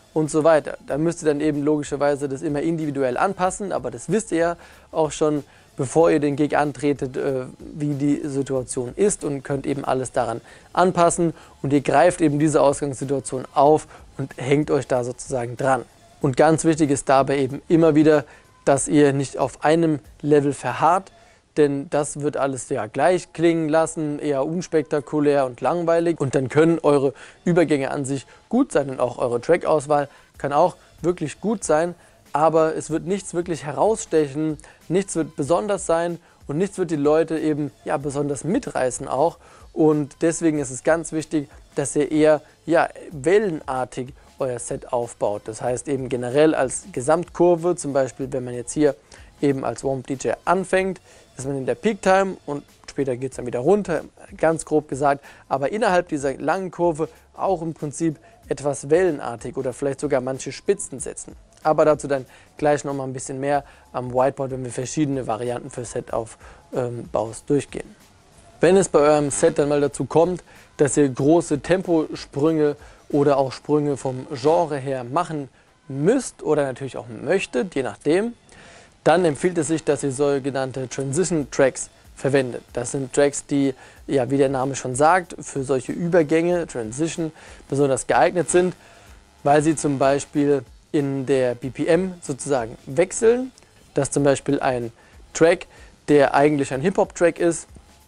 [SPEAKER 1] und so weiter. Da müsst ihr dann eben logischerweise das immer individuell anpassen, aber das wisst ihr ja auch schon, bevor ihr den Gig antretet, äh, wie die Situation ist und könnt eben alles daran anpassen und ihr greift eben diese Ausgangssituation auf und hängt euch da sozusagen dran. Und ganz wichtig ist dabei eben immer wieder, dass ihr nicht auf einem Level verharrt, denn das wird alles ja gleich klingen lassen, eher unspektakulär und langweilig und dann können eure Übergänge an sich gut sein und auch eure Trackauswahl kann auch wirklich gut sein, aber es wird nichts wirklich herausstechen, nichts wird besonders sein und nichts wird die Leute eben ja besonders mitreißen auch und deswegen ist es ganz wichtig, dass ihr eher ja wellenartig euer Set aufbaut. Das heißt eben generell als Gesamtkurve, zum Beispiel wenn man jetzt hier eben als Warm D J anfängt, ist man in der Peak Time und später geht es dann wieder runter, ganz grob gesagt, aber innerhalb dieser langen Kurve auch im Prinzip etwas wellenartig oder vielleicht sogar manche Spitzen setzen. Aber dazu dann gleich noch mal ein bisschen mehr am Whiteboard, wenn wir verschiedene Varianten für Set-Aufbaus durchgehen. Wenn es bei eurem Set dann mal dazu kommt, dass ihr große Temposprünge oder auch Sprünge vom Genre her machen müsst oder natürlich auch möchtet, je nachdem, dann empfiehlt es sich, dass ihr sogenannte Transition Tracks verwendet. Das sind Tracks, die, ja, wie der Name schon sagt, für solche Übergänge, Transition, besonders geeignet sind, weil sie zum Beispiel in der B P M sozusagen wechseln, dass zum Beispiel ein Track, der eigentlich ein Hip-Hop-Track ist,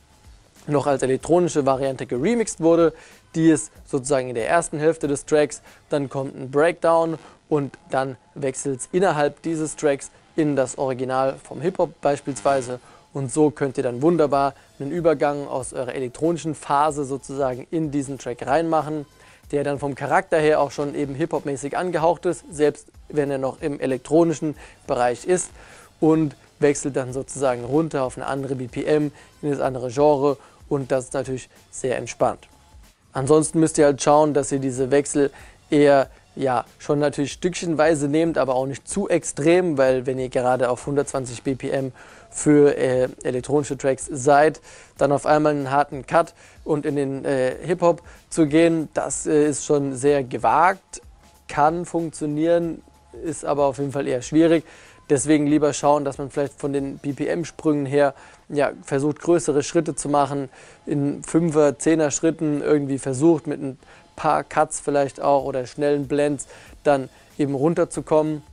[SPEAKER 1] noch als elektronische Variante geremixed wurde, die ist sozusagen in der ersten Hälfte des Tracks, dann kommt ein Breakdown und dann wechselt es innerhalb dieses Tracks in das Original vom Hip-Hop beispielsweise und so könnt ihr dann wunderbar einen Übergang aus eurer elektronischen Phase sozusagen in diesen Track reinmachen, der dann vom Charakter her auch schon eben Hip-Hop-mäßig angehaucht ist, selbst wenn er noch im elektronischen Bereich ist und wechselt dann sozusagen runter auf eine andere B P M, in das andere Genre und das ist natürlich sehr entspannt. Ansonsten müsst ihr halt schauen, dass ihr diese Wechsel eher ja, schon natürlich stückchenweise nehmt, aber auch nicht zu extrem, weil wenn ihr gerade auf hundertzwanzig B P M für äh, elektronische Tracks seid, dann auf einmal einen harten Cut und in den äh, Hip-Hop zu gehen, das äh, ist schon sehr gewagt, kann funktionieren, ist aber auf jeden Fall eher schwierig. Deswegen lieber schauen, dass man vielleicht von den B P M-Sprüngen her ja, versucht, größere Schritte zu machen, in fünfer, zehner Schritten irgendwie versucht, mit ein paar Cuts vielleicht auch oder schnellen Blends dann eben runterzukommen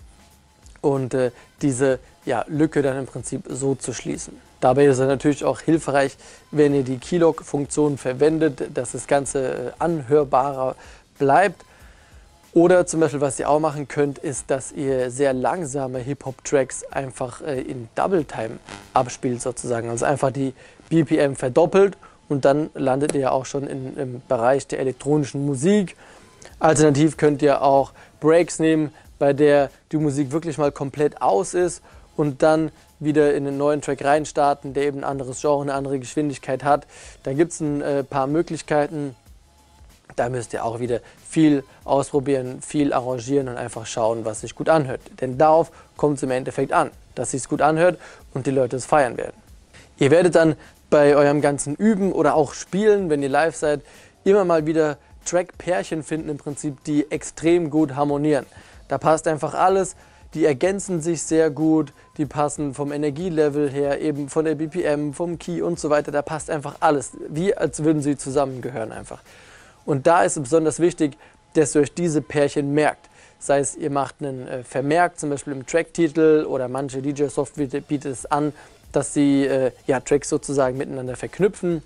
[SPEAKER 1] und äh, diese ja, Lücke dann im Prinzip so zu schließen. Dabei ist es natürlich auch hilfreich, wenn ihr die Keylog-Funktion verwendet, dass das Ganze äh, anhörbarer bleibt. Oder zum Beispiel, was ihr auch machen könnt, ist, dass ihr sehr langsame Hip-Hop-Tracks einfach äh, in Double-Time abspielt sozusagen. Also einfach die B P M verdoppelt und dann landet ihr ja auch schon in, im Bereich der elektronischen Musik. Alternativ könnt ihr auch Breaks nehmen, bei der die Musik wirklich mal komplett aus ist und dann wieder in einen neuen Track reinstarten, der eben ein anderes Genre, eine andere Geschwindigkeit hat. Da gibt es ein äh, paar Möglichkeiten. Da müsst ihr auch wieder viel ausprobieren, viel arrangieren und einfach schauen, was sich gut anhört. Denn darauf kommt es im Endeffekt an, dass es sich gut anhört und die Leute es feiern werden. Ihr werdet dann bei eurem ganzen Üben oder auch Spielen, wenn ihr live seid, immer mal wieder Track-Pärchen finden im Prinzip, die extrem gut harmonieren. Da passt einfach alles, die ergänzen sich sehr gut, die passen vom Energielevel her, eben von der B P M, vom Key und so weiter, da passt einfach alles, wie als würden sie zusammengehören einfach. Und da ist es besonders wichtig, dass ihr euch diese Pärchen merkt. Sei es, ihr macht einen äh, Vermerk, zum Beispiel im Tracktitel oder manche D J-Software bietet es an, dass sie äh, ja, Tracks sozusagen miteinander verknüpfen.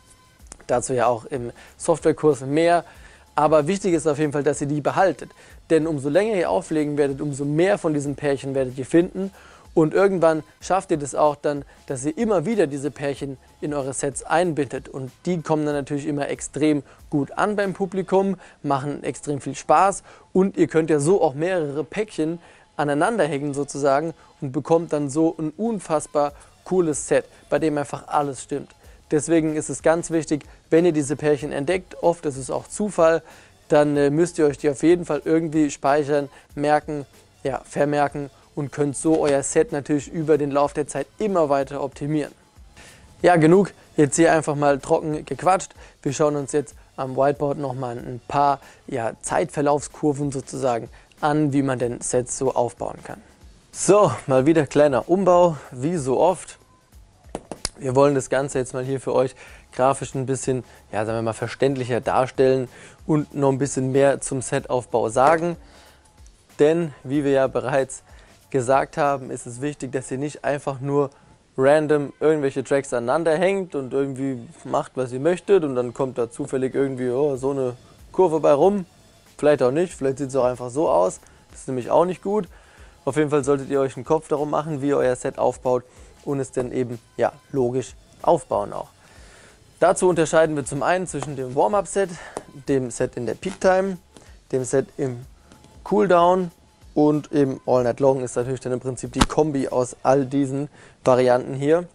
[SPEAKER 1] Dazu ja auch im Softwarekurs mehr. Aber wichtig ist auf jeden Fall, dass ihr die behaltet. Denn umso länger ihr auflegen werdet, umso mehr von diesen Pärchen werdet ihr finden. Und irgendwann schafft ihr das auch dann, dass ihr immer wieder diese Pärchen in eure Sets einbindet. Und die kommen dann natürlich immer extrem gut an beim Publikum, machen extrem viel Spaß. Und ihr könnt ja so auch mehrere Päckchen aneinander hängen sozusagen und bekommt dann so ein unfassbar cooles Set, bei dem einfach alles stimmt. Deswegen ist es ganz wichtig, wenn ihr diese Pärchen entdeckt, oft ist es auch Zufall, dann äh, müsst ihr euch die auf jeden Fall irgendwie speichern, merken, ja, vermerken und könnt so euer Set natürlich über den Lauf der Zeit immer weiter optimieren. Ja, genug jetzt hier einfach mal trocken gequatscht. Wir schauen uns jetzt am Whiteboard nochmal ein paar ja, Zeitverlaufskurven sozusagen an, wie man denn Sets so aufbauen kann. So, mal wieder kleiner Umbau, wie so oft. Wir wollen das Ganze jetzt mal hier für euch grafisch ein bisschen, ja, sagen wir mal, verständlicher darstellen und noch ein bisschen mehr zum Setaufbau sagen. Denn, wie wir ja bereits gesagt haben, ist es wichtig, dass ihr nicht einfach nur random irgendwelche Tracks aneinander hängt und irgendwie macht, was ihr möchtet und dann kommt da zufällig irgendwie oh, so eine Kurve bei rum. Vielleicht auch nicht, vielleicht sieht es auch einfach so aus. Das ist nämlich auch nicht gut. Auf jeden Fall solltet ihr euch einen Kopf darum machen, wie ihr euer Set aufbaut und es dann eben ja, logisch aufbauen auch. Dazu unterscheiden wir zum einen zwischen dem Warm-Up-Set, dem Set in der Peak-Time, dem Set im Cooldown und eben All Night Long ist natürlich dann im Prinzip die Kombi aus all diesen Varianten hier.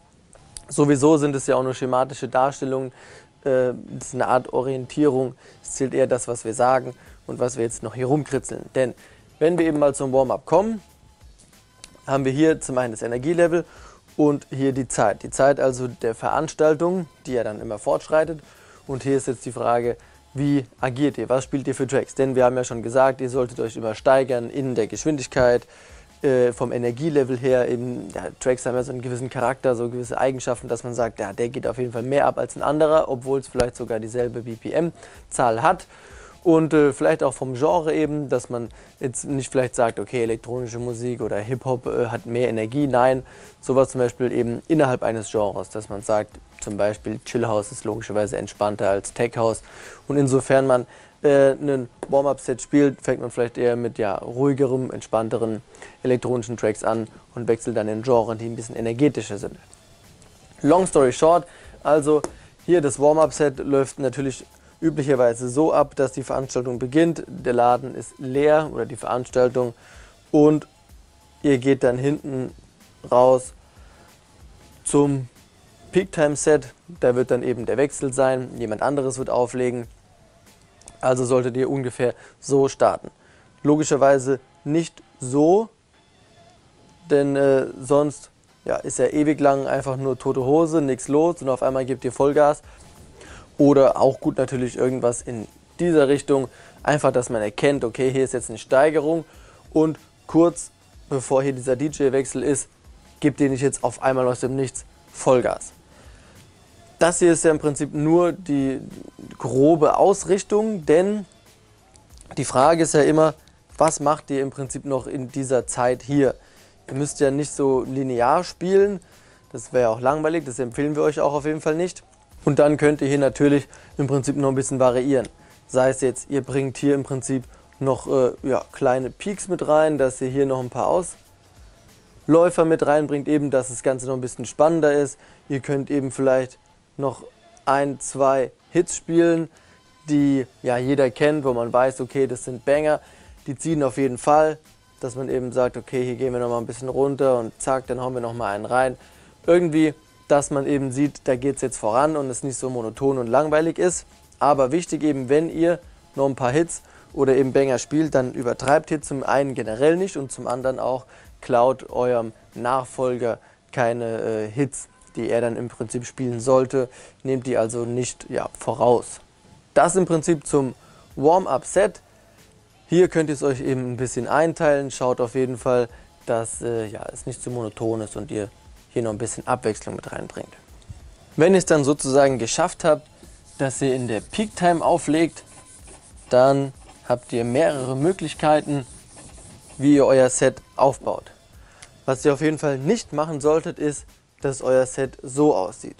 [SPEAKER 1] Sowieso sind es ja auch nur schematische Darstellungen, äh, das ist eine Art Orientierung, es zählt eher das, was wir sagen und was wir jetzt noch hier rumkritzeln. Denn wenn wir eben mal zum Warm-Up kommen, haben wir hier zum einen das Energielevel und hier die Zeit. Die Zeit also der Veranstaltung, die ja dann immer fortschreitet. Und hier ist jetzt die Frage, wie agiert ihr? Was spielt ihr für Tracks? Denn wir haben ja schon gesagt, ihr solltet euch immer steigern in der Geschwindigkeit, äh, vom Energielevel her. Eben, ja, Tracks haben ja so einen gewissen Charakter, so gewisse Eigenschaften, dass man sagt, ja, der geht auf jeden Fall mehr ab als ein anderer, obwohl es vielleicht sogar dieselbe B P M-Zahl hat. Und äh, vielleicht auch vom Genre eben, dass man jetzt nicht vielleicht sagt, okay, elektronische Musik oder Hip-Hop äh, hat mehr Energie. Nein, sowas zum Beispiel eben innerhalb eines Genres, dass man sagt, zum Beispiel Chill House ist logischerweise entspannter als Tech House. Und insofern man äh, einen Warm-Up-Set spielt, fängt man vielleicht eher mit ja, ruhigerem, entspannteren elektronischen Tracks an und wechselt dann in Genres, die ein bisschen energetischer sind. Long story short, also hier das Warm-Up-Set läuft natürlich üblicherweise so ab, dass die Veranstaltung beginnt, der Laden ist leer oder die Veranstaltung und ihr geht dann hinten raus zum Peak-Time-Set, da wird dann eben der Wechsel sein, jemand anderes wird auflegen, also solltet ihr ungefähr so starten. Logischerweise nicht so, denn äh, sonst ja, ist ja ewig lang einfach nur tote Hose, nichts los und auf einmal gebt ihr Vollgas. Oder auch gut natürlich irgendwas in dieser Richtung, einfach, dass man erkennt, okay, hier ist jetzt eine Steigerung und kurz bevor hier dieser D J-Wechsel ist, gebt ihr nicht jetzt auf einmal aus dem Nichts Vollgas. Das hier ist ja im Prinzip nur die grobe Ausrichtung, denn die Frage ist ja immer, was macht ihr im Prinzip noch in dieser Zeit hier? Ihr müsst ja nicht so linear spielen, das wäre auch langweilig, das empfehlen wir euch auch auf jeden Fall nicht. Und dann könnt ihr hier natürlich im Prinzip noch ein bisschen variieren. Sei es jetzt, ihr bringt hier im Prinzip noch äh, ja, kleine Peaks mit rein, dass ihr hier noch ein paar Ausläufer mit reinbringt, eben, dass das Ganze noch ein bisschen spannender ist. Ihr könnt eben vielleicht noch ein, zwei Hits spielen, die ja jeder kennt, wo man weiß, okay, das sind Banger, die ziehen auf jeden Fall, dass man eben sagt, okay, hier gehen wir noch mal ein bisschen runter und zack, dann hauen wir noch mal einen rein. Irgendwie, dass man eben sieht, da geht es jetzt voran und es nicht so monoton und langweilig ist. Aber wichtig eben, wenn ihr noch ein paar Hits oder eben Banger spielt, dann übertreibt hier zum einen generell nicht und zum anderen auch klaut eurem Nachfolger keine äh, Hits, die er dann im Prinzip spielen sollte. Nehmt die also nicht ja, voraus. Das im Prinzip zum Warm-Up-Set. Hier könnt ihr es euch eben ein bisschen einteilen. Schaut auf jeden Fall, dass äh, ja, es nicht zu monoton ist und ihr hier noch ein bisschen Abwechslung mit reinbringt. Wenn ihr es dann sozusagen geschafft habt, dass ihr in der Peak Time auflegt, dann habt ihr mehrere Möglichkeiten, wie ihr euer Set aufbaut. Was ihr auf jeden Fall nicht machen solltet, ist, dass euer Set so aussieht.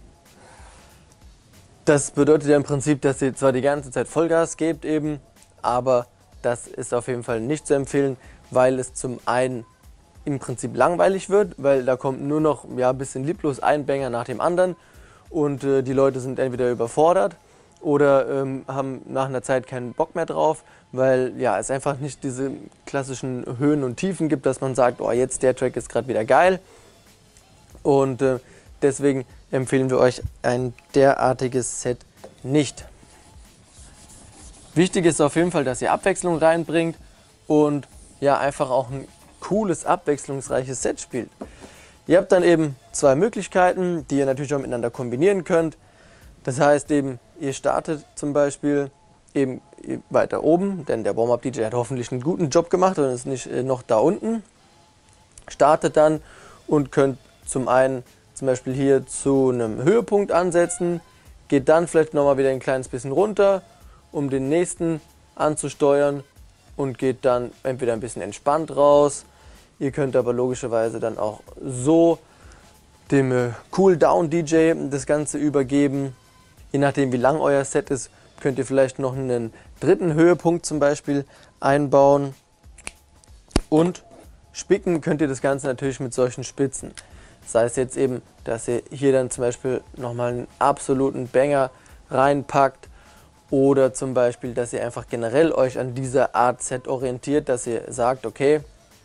[SPEAKER 1] Das bedeutet ja im Prinzip, dass ihr zwar die ganze Zeit Vollgas gebt eben, aber das ist auf jeden Fall nicht zu empfehlen, weil es zum einen im Prinzip langweilig wird, weil da kommt nur noch ja, ein bisschen lieblos ein Banger nach dem anderen und äh, die Leute sind entweder überfordert oder ähm, haben nach einer Zeit keinen Bock mehr drauf, weil ja, es einfach nicht diese klassischen Höhen und Tiefen gibt, dass man sagt, oh, jetzt der Track ist gerade wieder geil und äh, deswegen empfehlen wir euch ein derartiges Set nicht. Wichtig ist auf jeden Fall, dass ihr Abwechslung reinbringt und ja, einfach auch ein cooles, abwechslungsreiches Set spielt. Ihr habt dann eben zwei Möglichkeiten, die ihr natürlich auch miteinander kombinieren könnt. Das heißt eben, ihr startet zum Beispiel eben weiter oben, denn der Warm-Up-D J hat hoffentlich einen guten Job gemacht und ist nicht noch da unten. Startet dann und könnt zum einen zum Beispiel hier zu einem Höhepunkt ansetzen, geht dann vielleicht nochmal wieder ein kleines bisschen runter, um den nächsten anzusteuern und geht dann entweder ein bisschen entspannt raus. Ihr könnt aber logischerweise dann auch so dem äh, Cool-Down-D J das Ganze übergeben. Je nachdem wie lang euer Set ist, könnt ihr vielleicht noch einen dritten Höhepunkt zum Beispiel einbauen. Und spicken könnt ihr das Ganze natürlich mit solchen Spitzen. Sei es jetzt eben, dass ihr hier dann zum Beispiel nochmal einen absoluten Banger reinpackt oder zum Beispiel, dass ihr einfach generell euch an dieser Art Set orientiert, dass ihr sagt, okay,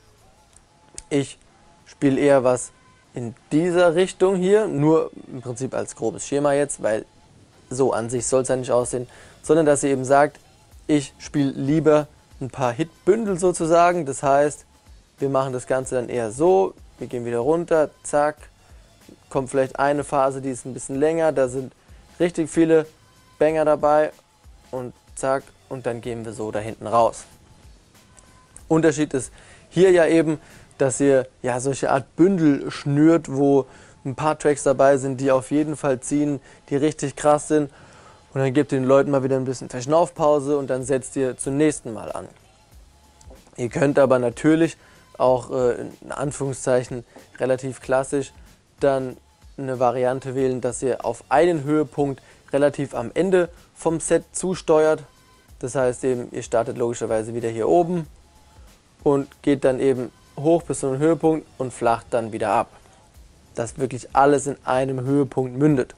[SPEAKER 1] ich spiele eher was in dieser Richtung hier, nur im Prinzip als grobes Schema jetzt, weil so an sich soll es ja nicht aussehen, sondern dass ihr eben sagt, ich spiele lieber ein paar Hitbündel sozusagen, das heißt, wir machen das Ganze dann eher so, wir gehen wieder runter, zack, kommt vielleicht eine Phase, die ist ein bisschen länger, da sind richtig viele Banger dabei und zack, und dann gehen wir so da hinten raus. Unterschied ist hier ja eben, dass ihr ja solche Art Bündel schnürt, wo ein paar Tracks dabei sind, die auf jeden Fall ziehen, die richtig krass sind. Und dann gebt den Leuten mal wieder ein bisschen Verschnaufpause und dann setzt ihr zum nächsten Mal an. Ihr könnt aber natürlich auch äh, in Anführungszeichen relativ klassisch dann eine Variante wählen, dass ihr auf einen Höhepunkt relativ am Ende vom Set zusteuert. Das heißt eben, ihr startet logischerweise wieder hier oben und geht dann eben hoch bis zu einem Höhepunkt und flacht dann wieder ab. Dass wirklich alles in einem Höhepunkt mündet.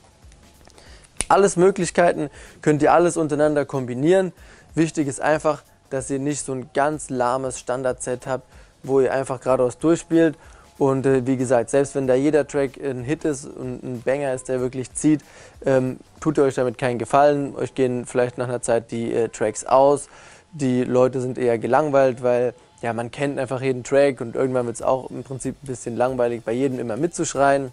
[SPEAKER 1] Alles Möglichkeiten, könnt ihr alles untereinander kombinieren. Wichtig ist einfach, dass ihr nicht so ein ganz lahmes Standard-Set habt, wo ihr einfach geradeaus durchspielt. Und äh, wie gesagt, selbst wenn da jeder Track ein Hit ist und ein Banger ist, der wirklich zieht, ähm, tut ihr euch damit keinen Gefallen. Euch gehen vielleicht nach einer Zeit die äh, Tracks aus. Die Leute sind eher gelangweilt, weil ja, man kennt einfach jeden Track und irgendwann wird es auch im Prinzip ein bisschen langweilig, bei jedem immer mitzuschreien.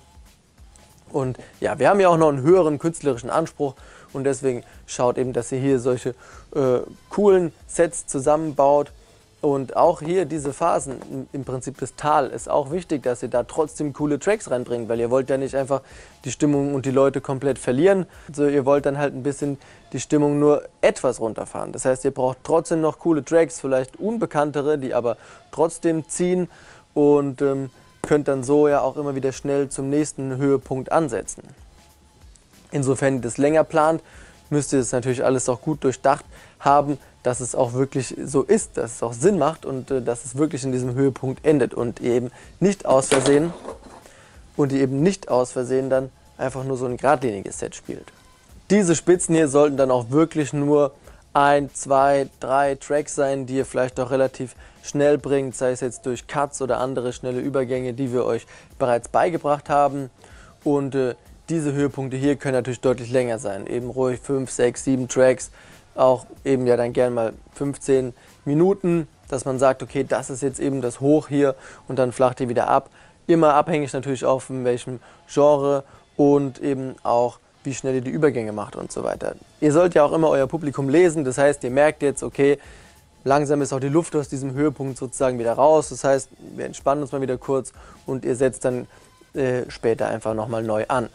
[SPEAKER 1] Und ja, wir haben ja auch noch einen höheren künstlerischen Anspruch und deswegen schaut eben, dass ihr hier solche äh, coolen Sets zusammenbaut. Und auch hier diese Phasen, im Prinzip das Tal, ist auch wichtig, dass ihr da trotzdem coole Tracks reinbringt, weil ihr wollt ja nicht einfach die Stimmung und die Leute komplett verlieren. Also ihr wollt dann halt ein bisschen die Stimmung nur etwas runterfahren. Das heißt, ihr braucht trotzdem noch coole Tracks, vielleicht unbekanntere, die aber trotzdem ziehen und ähm, könnt dann so ja auch immer wieder schnell zum nächsten Höhepunkt ansetzen. Insofern ihr das länger plant, müsst ihr das natürlich alles auch gut durchdacht haben, dass es auch wirklich so ist, dass es auch Sinn macht und äh, dass es wirklich in diesem Höhepunkt endet und ihr eben nicht aus Versehen und ihr eben nicht aus Versehen dann einfach nur so ein geradliniges Set spielt. Diese Spitzen hier sollten dann auch wirklich nur ein, zwei, drei Tracks sein, die ihr vielleicht auch relativ schnell bringt, sei es jetzt durch Cuts oder andere schnelle Übergänge, die wir euch bereits beigebracht haben. Und äh, diese Höhepunkte hier können natürlich deutlich länger sein, eben ruhig fünf, sechs, sieben Tracks, auch eben ja dann gern mal fünfzehn Minuten, dass man sagt, okay, das ist jetzt eben das Hoch hier und dann flacht ihr wieder ab. Immer abhängig natürlich auch von welchem Genre und eben auch wie schnell ihr die Übergänge macht und so weiter. Ihr sollt ja auch immer euer Publikum lesen, das heißt, ihr merkt jetzt, okay, langsam ist auch die Luft aus diesem Höhepunkt sozusagen wieder raus, das heißt, wir entspannen uns mal wieder kurz und ihr setzt dann äh, später einfach nochmal neu an.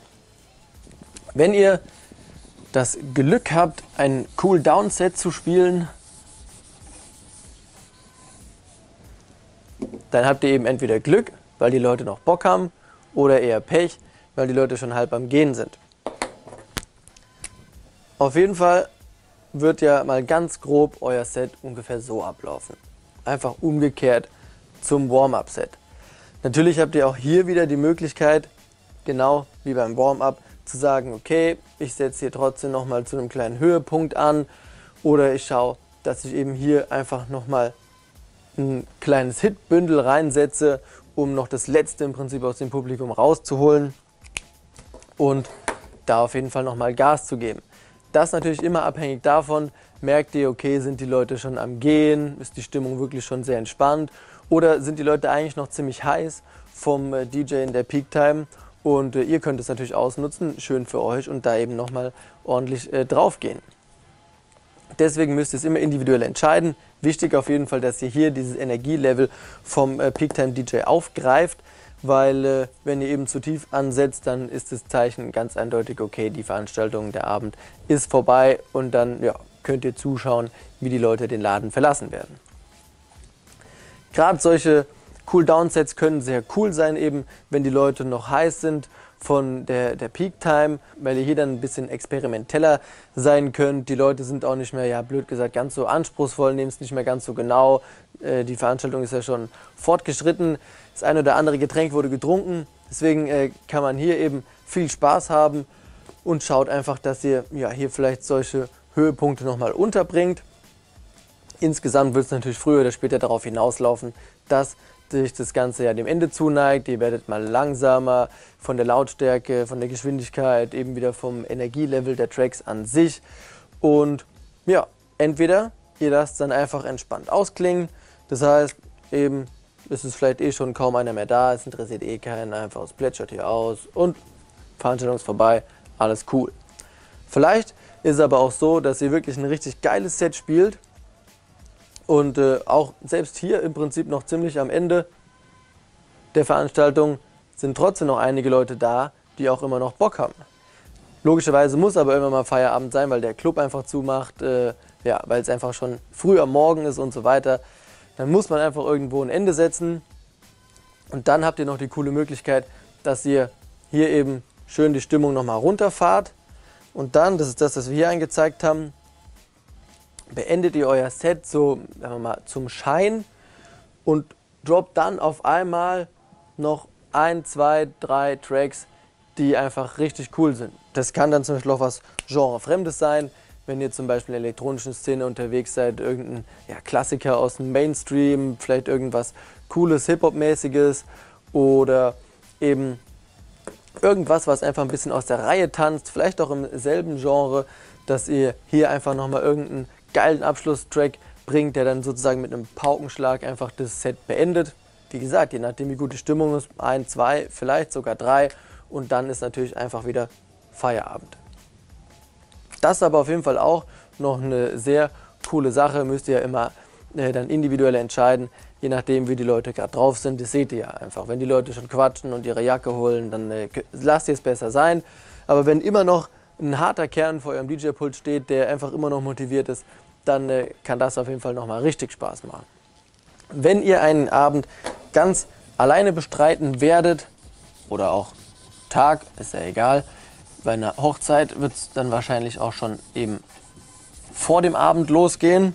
[SPEAKER 1] Wenn ihr das Glück habt, ein Cool-Down-Set zu spielen, dann habt ihr eben entweder Glück, weil die Leute noch Bock haben, oder eher Pech, weil die Leute schon halb am Gehen sind. Auf jeden Fall wird ja mal ganz grob euer Set ungefähr so ablaufen. Einfach umgekehrt zum Warm-Up-Set. Natürlich habt ihr auch hier wieder die Möglichkeit, genau wie beim Warm-Up, zu sagen, okay, ich setze hier trotzdem nochmal zu einem kleinen Höhepunkt an oder ich schaue, dass ich eben hier einfach nochmal ein kleines Hitbündel reinsetze, um noch das Letzte im Prinzip aus dem Publikum rauszuholen und da auf jeden Fall nochmal Gas zu geben. Das natürlich immer abhängig davon, merkt ihr, okay, sind die Leute schon am Gehen, ist die Stimmung wirklich schon sehr entspannt oder sind die Leute eigentlich noch ziemlich heiß vom D J in der Peak Time Und äh, ihr könnt es natürlich ausnutzen, schön für euch, und da eben nochmal ordentlich äh, drauf gehen. Deswegen müsst ihr es immer individuell entscheiden. Wichtig auf jeden Fall, dass ihr hier dieses Energielevel vom äh, Peaktime D J aufgreift, weil äh, wenn ihr eben zu tief ansetzt, dann ist das Zeichen ganz eindeutig, okay, die Veranstaltung, der Abend ist vorbei, und dann ja, könnt ihr zuschauen, wie die Leute den Laden verlassen werden. Gerade solche Cooldown-Sets können sehr cool sein, eben wenn die Leute noch heiß sind von der, der Peak-Time, weil ihr hier dann ein bisschen experimenteller sein könnt. Die Leute sind auch nicht mehr, ja blöd gesagt, ganz so anspruchsvoll, nehmen es nicht mehr ganz so genau. Äh, die Veranstaltung ist ja schon fortgeschritten, das eine oder andere Getränk wurde getrunken. Deswegen äh, kann man hier eben viel Spaß haben und schaut einfach, dass ihr ja, hier vielleicht solche Höhepunkte nochmal unterbringt. Insgesamt wird es natürlich früher oder später darauf hinauslaufen, dass sich das Ganze ja dem Ende zuneigt. Ihr werdet mal langsamer von der Lautstärke, von der Geschwindigkeit, eben wieder vom Energielevel der Tracks an sich. Und ja, entweder ihr lasst dann einfach entspannt ausklingen. Das heißt, eben ist es vielleicht eh schon kaum einer mehr da, es interessiert eh keinen, einfach es plätschert hier aus und Veranstaltung ist vorbei, alles cool. Vielleicht ist es aber auch so, dass ihr wirklich ein richtig geiles Set spielt. Und äh, auch selbst hier im Prinzip noch ziemlich am Ende der Veranstaltung sind trotzdem noch einige Leute da, die auch immer noch Bock haben. Logischerweise muss aber irgendwann mal Feierabend sein, weil der Club einfach zumacht, äh, ja, weil es einfach schon früh am Morgen ist und so weiter. Dann muss man einfach irgendwo ein Ende setzen. Und dann habt ihr noch die coole Möglichkeit, dass ihr hier eben schön die Stimmung nochmal runterfahrt. Und dann, das ist das, was wir hier angezeigt haben, beendet ihr euer Set so, sagen wir mal, zum Schein und droppt dann auf einmal noch ein, zwei, drei Tracks, die einfach richtig cool sind. Das kann dann zum Beispiel auch was Genrefremdes sein, wenn ihr zum Beispiel in der elektronischen Szene unterwegs seid, irgendein ja, Klassiker aus dem Mainstream, vielleicht irgendwas Cooles, Hip-Hop-mäßiges oder eben irgendwas, was einfach ein bisschen aus der Reihe tanzt, vielleicht auch im selben Genre, dass ihr hier einfach nochmal irgendeinen geilen Abschlusstrack bringt, der dann sozusagen mit einem Paukenschlag einfach das Set beendet. Wie gesagt, je nachdem wie gut die Stimmung ist, ein, zwei, vielleicht sogar drei, und dann ist natürlich einfach wieder Feierabend. Das ist aber auf jeden Fall auch noch eine sehr coole Sache, müsst ihr ja immer äh, dann individuell entscheiden, je nachdem wie die Leute gerade drauf sind. Das seht ihr ja einfach. Wenn die Leute schon quatschen und ihre Jacke holen, dann äh, lasst ihr es besser sein. Aber wenn immer noch ein harter Kern vor eurem D J-Pult steht, der einfach immer noch motiviert ist, dann äh, kann das auf jeden Fall nochmal richtig Spaß machen. Wenn ihr einen Abend ganz alleine bestreiten werdet, oder auch Tag, ist ja egal, bei einer Hochzeit wird es dann wahrscheinlich auch schon eben vor dem Abend losgehen,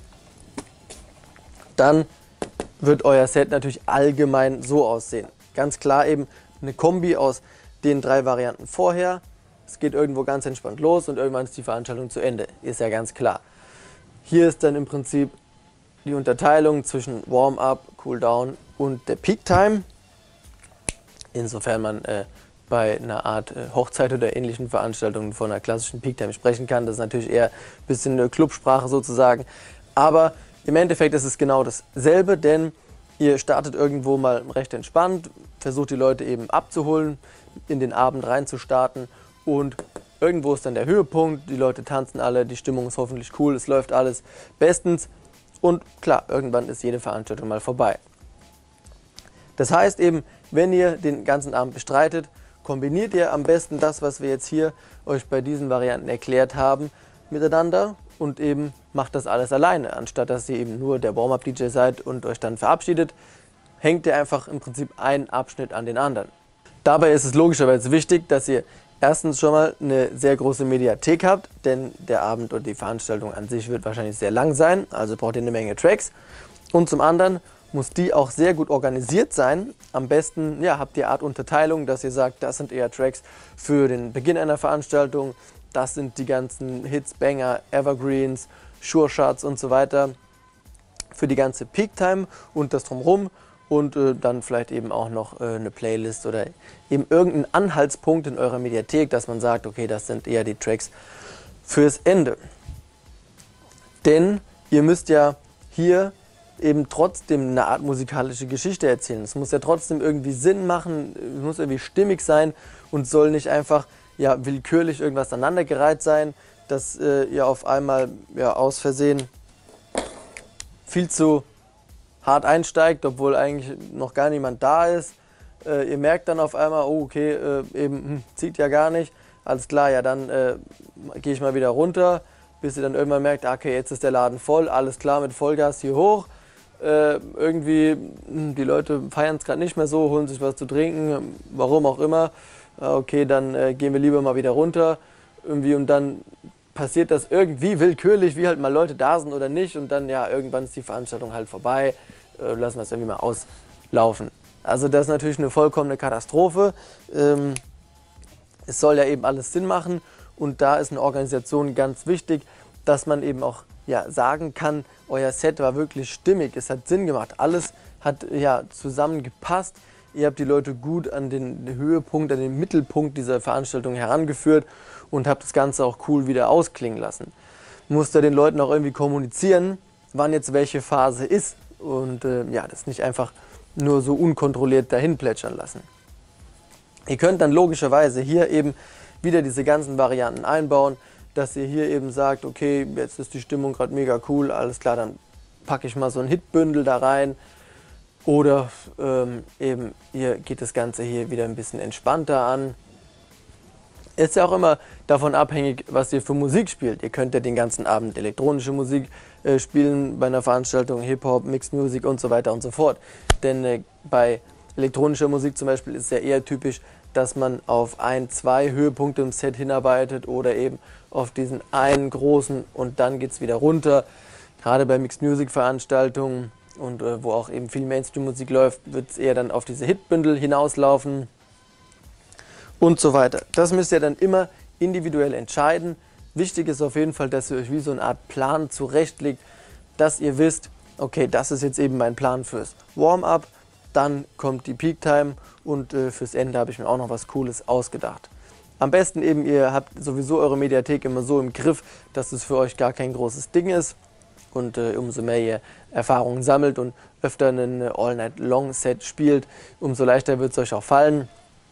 [SPEAKER 1] dann wird euer Set natürlich allgemein so aussehen. Ganz klar eben eine Kombi aus den drei Varianten vorher. Es geht irgendwo ganz entspannt los und irgendwann ist die Veranstaltung zu Ende, ist ja ganz klar. Hier ist dann im Prinzip die Unterteilung zwischen Warm-up, Cool-down und der Peak-Time. Insofern man äh, bei einer Art äh, Hochzeit oder ähnlichen Veranstaltungen von einer klassischen Peak-Time sprechen kann. Das ist natürlich eher ein bisschen eine Clubsprache sozusagen. Aber im Endeffekt ist es genau dasselbe, denn ihr startet irgendwo mal recht entspannt, versucht die Leute eben abzuholen, in den Abend reinzustarten. Und irgendwo ist dann der Höhepunkt, die Leute tanzen alle, die Stimmung ist hoffentlich cool, es läuft alles bestens. Und klar, irgendwann ist jede Veranstaltung mal vorbei. Das heißt eben, wenn ihr den ganzen Abend bestreitet, kombiniert ihr am besten das, was wir jetzt hier euch bei diesen Varianten erklärt haben, miteinander und eben macht das alles alleine. Anstatt dass ihr eben nur der Warm-up-D J seid und euch dann verabschiedet, hängt ihr einfach im Prinzip einen Abschnitt an den anderen. Dabei ist es logischerweise wichtig, dass ihr erstens schon mal eine sehr große Mediathek habt, denn der Abend und die Veranstaltung an sich wird wahrscheinlich sehr lang sein, also braucht ihr eine Menge Tracks. Und zum anderen muss die auch sehr gut organisiert sein. Am besten ja, habt ihr Art Unterteilung, dass ihr sagt, das sind eher Tracks für den Beginn einer Veranstaltung, das sind die ganzen Hits, Banger, Evergreens, Sure Shots und so weiter für die ganze Peak Time und das Drumherum. Und äh, dann vielleicht eben auch noch äh, eine Playlist oder eben irgendeinen Anhaltspunkt in eurer Mediathek, dass man sagt, okay, das sind eher die Tracks fürs Ende. Denn ihr müsst ja hier eben trotzdem eine Art musikalische Geschichte erzählen. Es muss ja trotzdem irgendwie Sinn machen, es muss irgendwie stimmig sein und soll nicht einfach ja, willkürlich irgendwas aneinandergereiht sein, dass äh, ihr auf einmal ja, aus Versehen viel zu hart einsteigt, obwohl eigentlich noch gar niemand da ist. Äh, ihr merkt dann auf einmal, oh okay, äh, eben hm, zieht ja gar nicht. Alles klar, ja dann äh, gehe ich mal wieder runter, bis ihr dann irgendwann merkt, okay, jetzt ist der Laden voll, alles klar, mit Vollgas hier hoch. Äh, irgendwie, hm, die Leute feiern es gerade nicht mehr so, holen sich was zu trinken, warum auch immer. Äh, okay, dann äh, gehen wir lieber mal wieder runter. Irgendwie und dann passiert das irgendwie willkürlich, wie halt mal Leute da sind oder nicht. Und dann, ja, irgendwann ist die Veranstaltung halt vorbei, äh, lassen wir es irgendwie mal auslaufen. Also das ist natürlich eine vollkommene Katastrophe. Ähm, es soll ja eben alles Sinn machen und da ist eine Organisation ganz wichtig, dass man eben auch ja, sagen kann, euer Set war wirklich stimmig, es hat Sinn gemacht, alles hat ja, zusammengepasst. Ihr habt die Leute gut an den Höhepunkt, an den Mittelpunkt dieser Veranstaltung herangeführt und habt das Ganze auch cool wieder ausklingen lassen. Musst ja den Leuten auch irgendwie kommunizieren, wann jetzt welche Phase ist und äh, ja, das nicht einfach nur so unkontrolliert dahin plätschern lassen. Ihr könnt dann logischerweise hier eben wieder diese ganzen Varianten einbauen, dass ihr hier eben sagt, okay, jetzt ist die Stimmung gerade mega cool, alles klar, dann packe ich mal so ein Hitbündel da rein. Oder ähm, eben, hier geht das Ganze hier wieder ein bisschen entspannter an. Ist ja auch immer davon abhängig, was ihr für Musik spielt. Ihr könnt ja den ganzen Abend elektronische Musik äh, spielen bei einer Veranstaltung, Hip-Hop, Mixed Music und so weiter und so fort. Denn äh, bei elektronischer Musik zum Beispiel ist es ja eher typisch, dass man auf ein, zwei Höhepunkte im Set hinarbeitet oder eben auf diesen einen großen und dann geht es wieder runter. Gerade bei Mixed Music Veranstaltungen und äh, wo auch eben viel Mainstream-Musik läuft, wird es eher dann auf diese Hitbündel hinauslaufen und so weiter. Das müsst ihr dann immer individuell entscheiden. Wichtig ist auf jeden Fall, dass ihr euch wie so eine Art Plan zurechtlegt, dass ihr wisst, okay, das ist jetzt eben mein Plan fürs Warm-up, dann kommt die Peak-Time und äh, fürs Ende habe ich mir auch noch was Cooles ausgedacht. Am besten eben, ihr habt sowieso eure Mediathek immer so im Griff, dass es für euch gar kein großes Ding ist. Und äh, umso mehr ihr Erfahrungen sammelt und öfter ein All-Night-Long-Set spielt, umso leichter wird es euch auch fallen.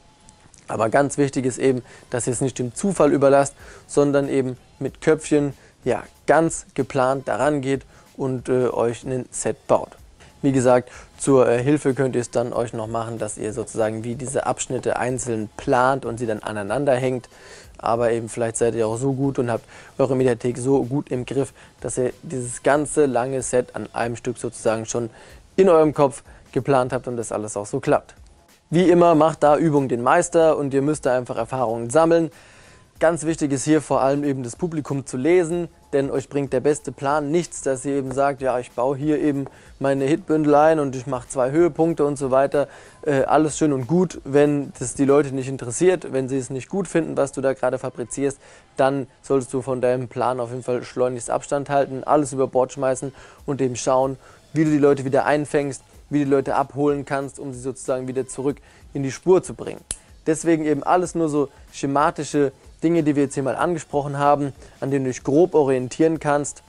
[SPEAKER 1] Aber ganz wichtig ist eben, dass ihr es nicht dem Zufall überlasst, sondern eben mit Köpfchen ja, ganz geplant daran geht und äh, euch ein Set baut. Wie gesagt, zur äh, Hilfe könnt ihr es dann euch noch machen, dass ihr sozusagen wie diese Abschnitte einzeln plant und sie dann aneinander hängt. Aber eben vielleicht seid ihr auch so gut und habt eure Mediathek so gut im Griff, dass ihr dieses ganze lange Set an einem Stück sozusagen schon in eurem Kopf geplant habt und das alles auch so klappt. Wie immer, macht da Übung den Meister und ihr müsst da einfach Erfahrungen sammeln. Ganz wichtig ist hier vor allem eben das Publikum zu lesen, denn euch bringt der beste Plan nichts, dass ihr eben sagt, ja, ich baue hier eben meine Hitbündel ein und ich mache zwei Höhepunkte und so weiter. Äh, alles schön und gut, wenn das die Leute nicht interessiert, wenn sie es nicht gut finden, was du da gerade fabrizierst, dann solltest du von deinem Plan auf jeden Fall schleunigst Abstand halten, alles über Bord schmeißen und eben schauen, wie du die Leute wieder einfängst, wie du die Leute abholen kannst, um sie sozusagen wieder zurück in die Spur zu bringen. Deswegen eben alles nur so schematische Dinge, die wir jetzt hier mal angesprochen haben, an denen du dich grob orientieren kannst.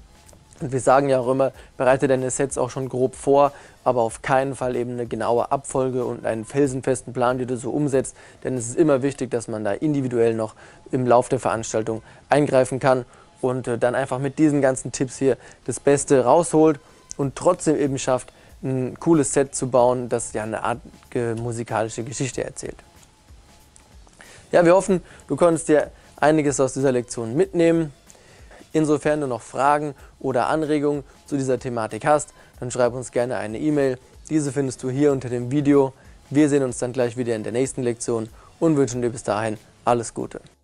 [SPEAKER 1] Und wir sagen ja auch immer, bereite deine Sets auch schon grob vor, aber auf keinen Fall eben eine genaue Abfolge und einen felsenfesten Plan, den du so umsetzt. Denn es ist immer wichtig, dass man da individuell noch im Lauf der Veranstaltung eingreifen kann und dann einfach mit diesen ganzen Tipps hier das Beste rausholt und trotzdem eben schafft, ein cooles Set zu bauen, das ja eine Art äh, musikalische Geschichte erzählt. Ja, wir hoffen, du konntest dir einiges aus dieser Lektion mitnehmen. Insofern du noch Fragen oder Anregungen zu dieser Thematik hast, dann schreib uns gerne eine E-Mail. Diese findest du hier unter dem Video. Wir sehen uns dann gleich wieder in der nächsten Lektion und wünschen dir bis dahin alles Gute.